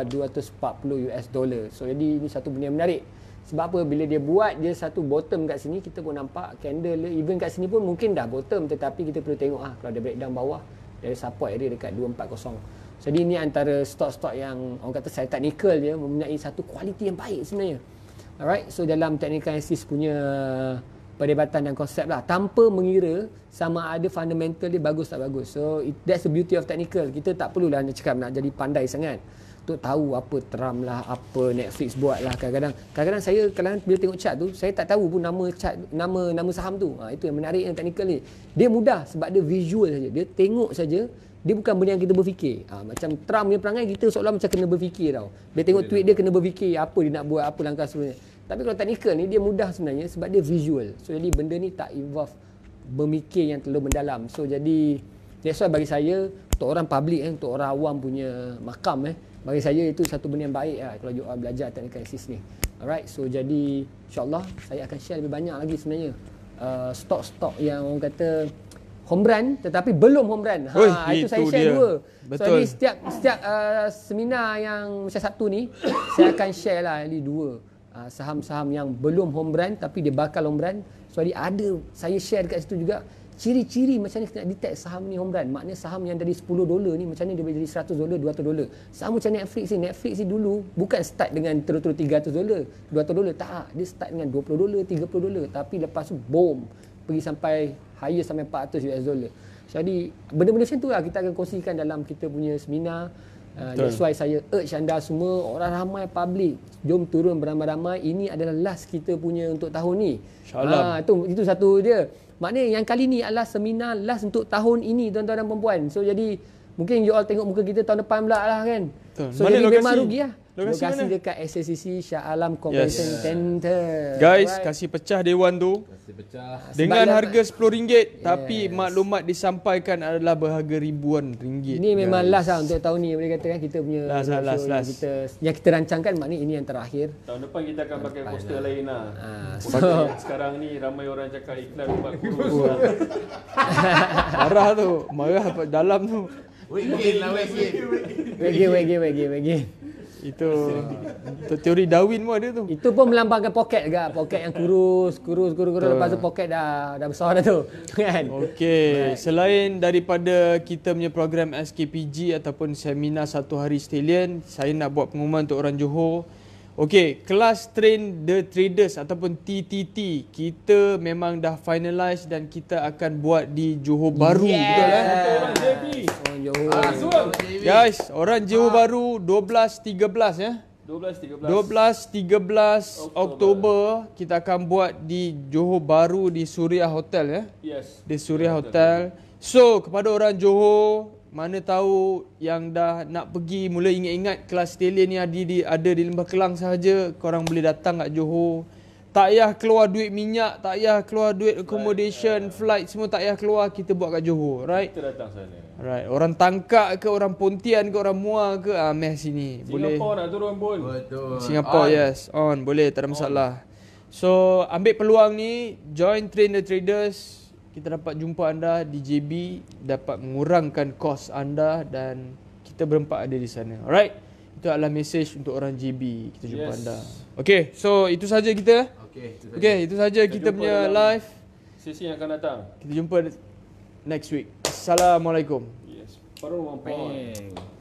$240. So jadi ini satu benda yang menarik. Sebab apa? Bila dia buat dia satu bottom kat sini, kita pun nampak candle even kat sini pun mungkin dah bottom, tetapi kita perlu tengok kalau ada breakdown bawah, dari support area dekat 240. Jadi ini antara stok-stok yang orang kata saya technical dia mempunyai satu kualiti yang baik sebenarnya. Alright, so dalam technical analysis punya perdebatan dan konsep lah, tanpa mengira sama ada fundamental dia bagus tak bagus. So that's the beauty of technical. Kita tak perlulah nak cakap nak jadi pandai sangat untuk tahu apa Trump lah, apa Netflix buat lah. Kadang-kadang saya bila tengok chart tu, saya tak tahu pun nama saham tu. Itu yang menarik yang technical ni. Dia mudah sebab dia visual saja. Dia tengok saja. Dia bukan benda yang kita berfikir. Macam Trump punya perangai, kita seolah macam kena berfikir tau. Dia tengok tweet dia, kena berfikir apa dia nak buat, apa langkah sebenarnya. Tapi kalau technical ni, dia mudah sebenarnya sebab dia visual. So jadi benda ni tak involve berfikir yang terlalu mendalam. So jadi that's why bagi saya, untuk orang public, untuk orang awam punya makam, bagi saya itu satu benda yang baik lah kalau you all belajar technical analysis ni. Alright, so jadi insyaAllah saya akan share lebih banyak lagi sebenarnya stok-stok yang orang kata home run tetapi belum home run. Itu saya share dua. Betul. So jadi setiap seminar yang macam Sabtu ni saya akan share lah ni dua saham-saham yang belum home run tapi dia bakal home run. So jadi ada saya share dekat situ juga ciri-ciri macam ni kita nak detect saham ni home run. Maknanya saham yang dari $10 ni macam ni dia boleh jadi $100, $200. Sama macam Netflix ni. Netflix ni dulu bukan start dengan terus-terus $300, $200. Tak. Dia start dengan $20, $30. Tapi lepas tu boom. Pergi sampai higher sampai $400. Jadi benda-benda macam tu lah kita akan kongsikan dalam kita punya seminar. That's why saya urge anda semua, orang ramai public, jom turun beramai-ramai. Ini adalah last kita punya untuk tahun ni. InsyaAllah. Itu satu dia. Maknanya yang kali ni adalah seminar last untuk tahun ini tuan-tuan dan puan-puan. So jadi mungkin you all tengok muka kita tahun depan pula lah kan. So mana jadi lokasi? Memang rugi lah. Lokasi dekat SSCC Shah Alam Convention Center. Guys, kasih pecah Dewan tu. Kasih pecah. Dengan harga RM10 tapi maklumat disampaikan adalah berharga ribuan ringgit. Ini memang last lah untuk tahun ni boleh katakan kita punya last. Yang kita rancangkan maknanya ini yang terakhir. Tahun depan kita akan pakai poster lain lah. Poster sekarang ni ramai orang cakap iklan buat kurus. Marah tu. Marah dalam tu. Weight gain. Itu teori Darwin pun ada tu. Itu pun melambangkan poket juga. Poket yang kurus. Lepas tu poket dah besar dah tu. Kan? Okey. Selain daripada kita punya program SKPG ataupun seminar 1 hari Stallion, saya nak buat pengumuman untuk orang Johor. Okey, kelas train the traders ataupun TTT kita memang dah finalize dan kita akan buat di Johor Bahru. Betul kan? Orang JB. Guys, orang Johor Bahru 12-13 ya. 12-13 Oktober kita akan buat di Johor Bahru di Suria Hotel ya. Yes. Di Suria Hotel. So, kepada orang Johor, mana tahu yang dah nak pergi mula ingat-ingat kelas Stallion ni ada di Lembah Kelang sahaja, korang boleh datang kat Johor. Tak payah keluar duit minyak, tak payah keluar duit accommodation, flight semua tak payah keluar, kita buat kat Johor, right? Kita datang sana. Right, orang Tangkak ke, orang Pontian ke, orang Muar ke, meh sini. Boleh. Singapore nak turun pun. Betul. Singapore, yes. On, boleh, tak ada masalah. So, ambil peluang ni, join Train the Traders. Kita dapat jumpa anda di JB, dapat mengurangkan kos anda dan kita berempat ada di sana. Alright? Itu adalah message untuk orang JB. Kita jumpa anda. Okay, so itu saja kita. Okay, itu saja kita punya live. Sesi yang akan datang. Kita jumpa next week. Assalamualaikum. Yes. Baru 1 point.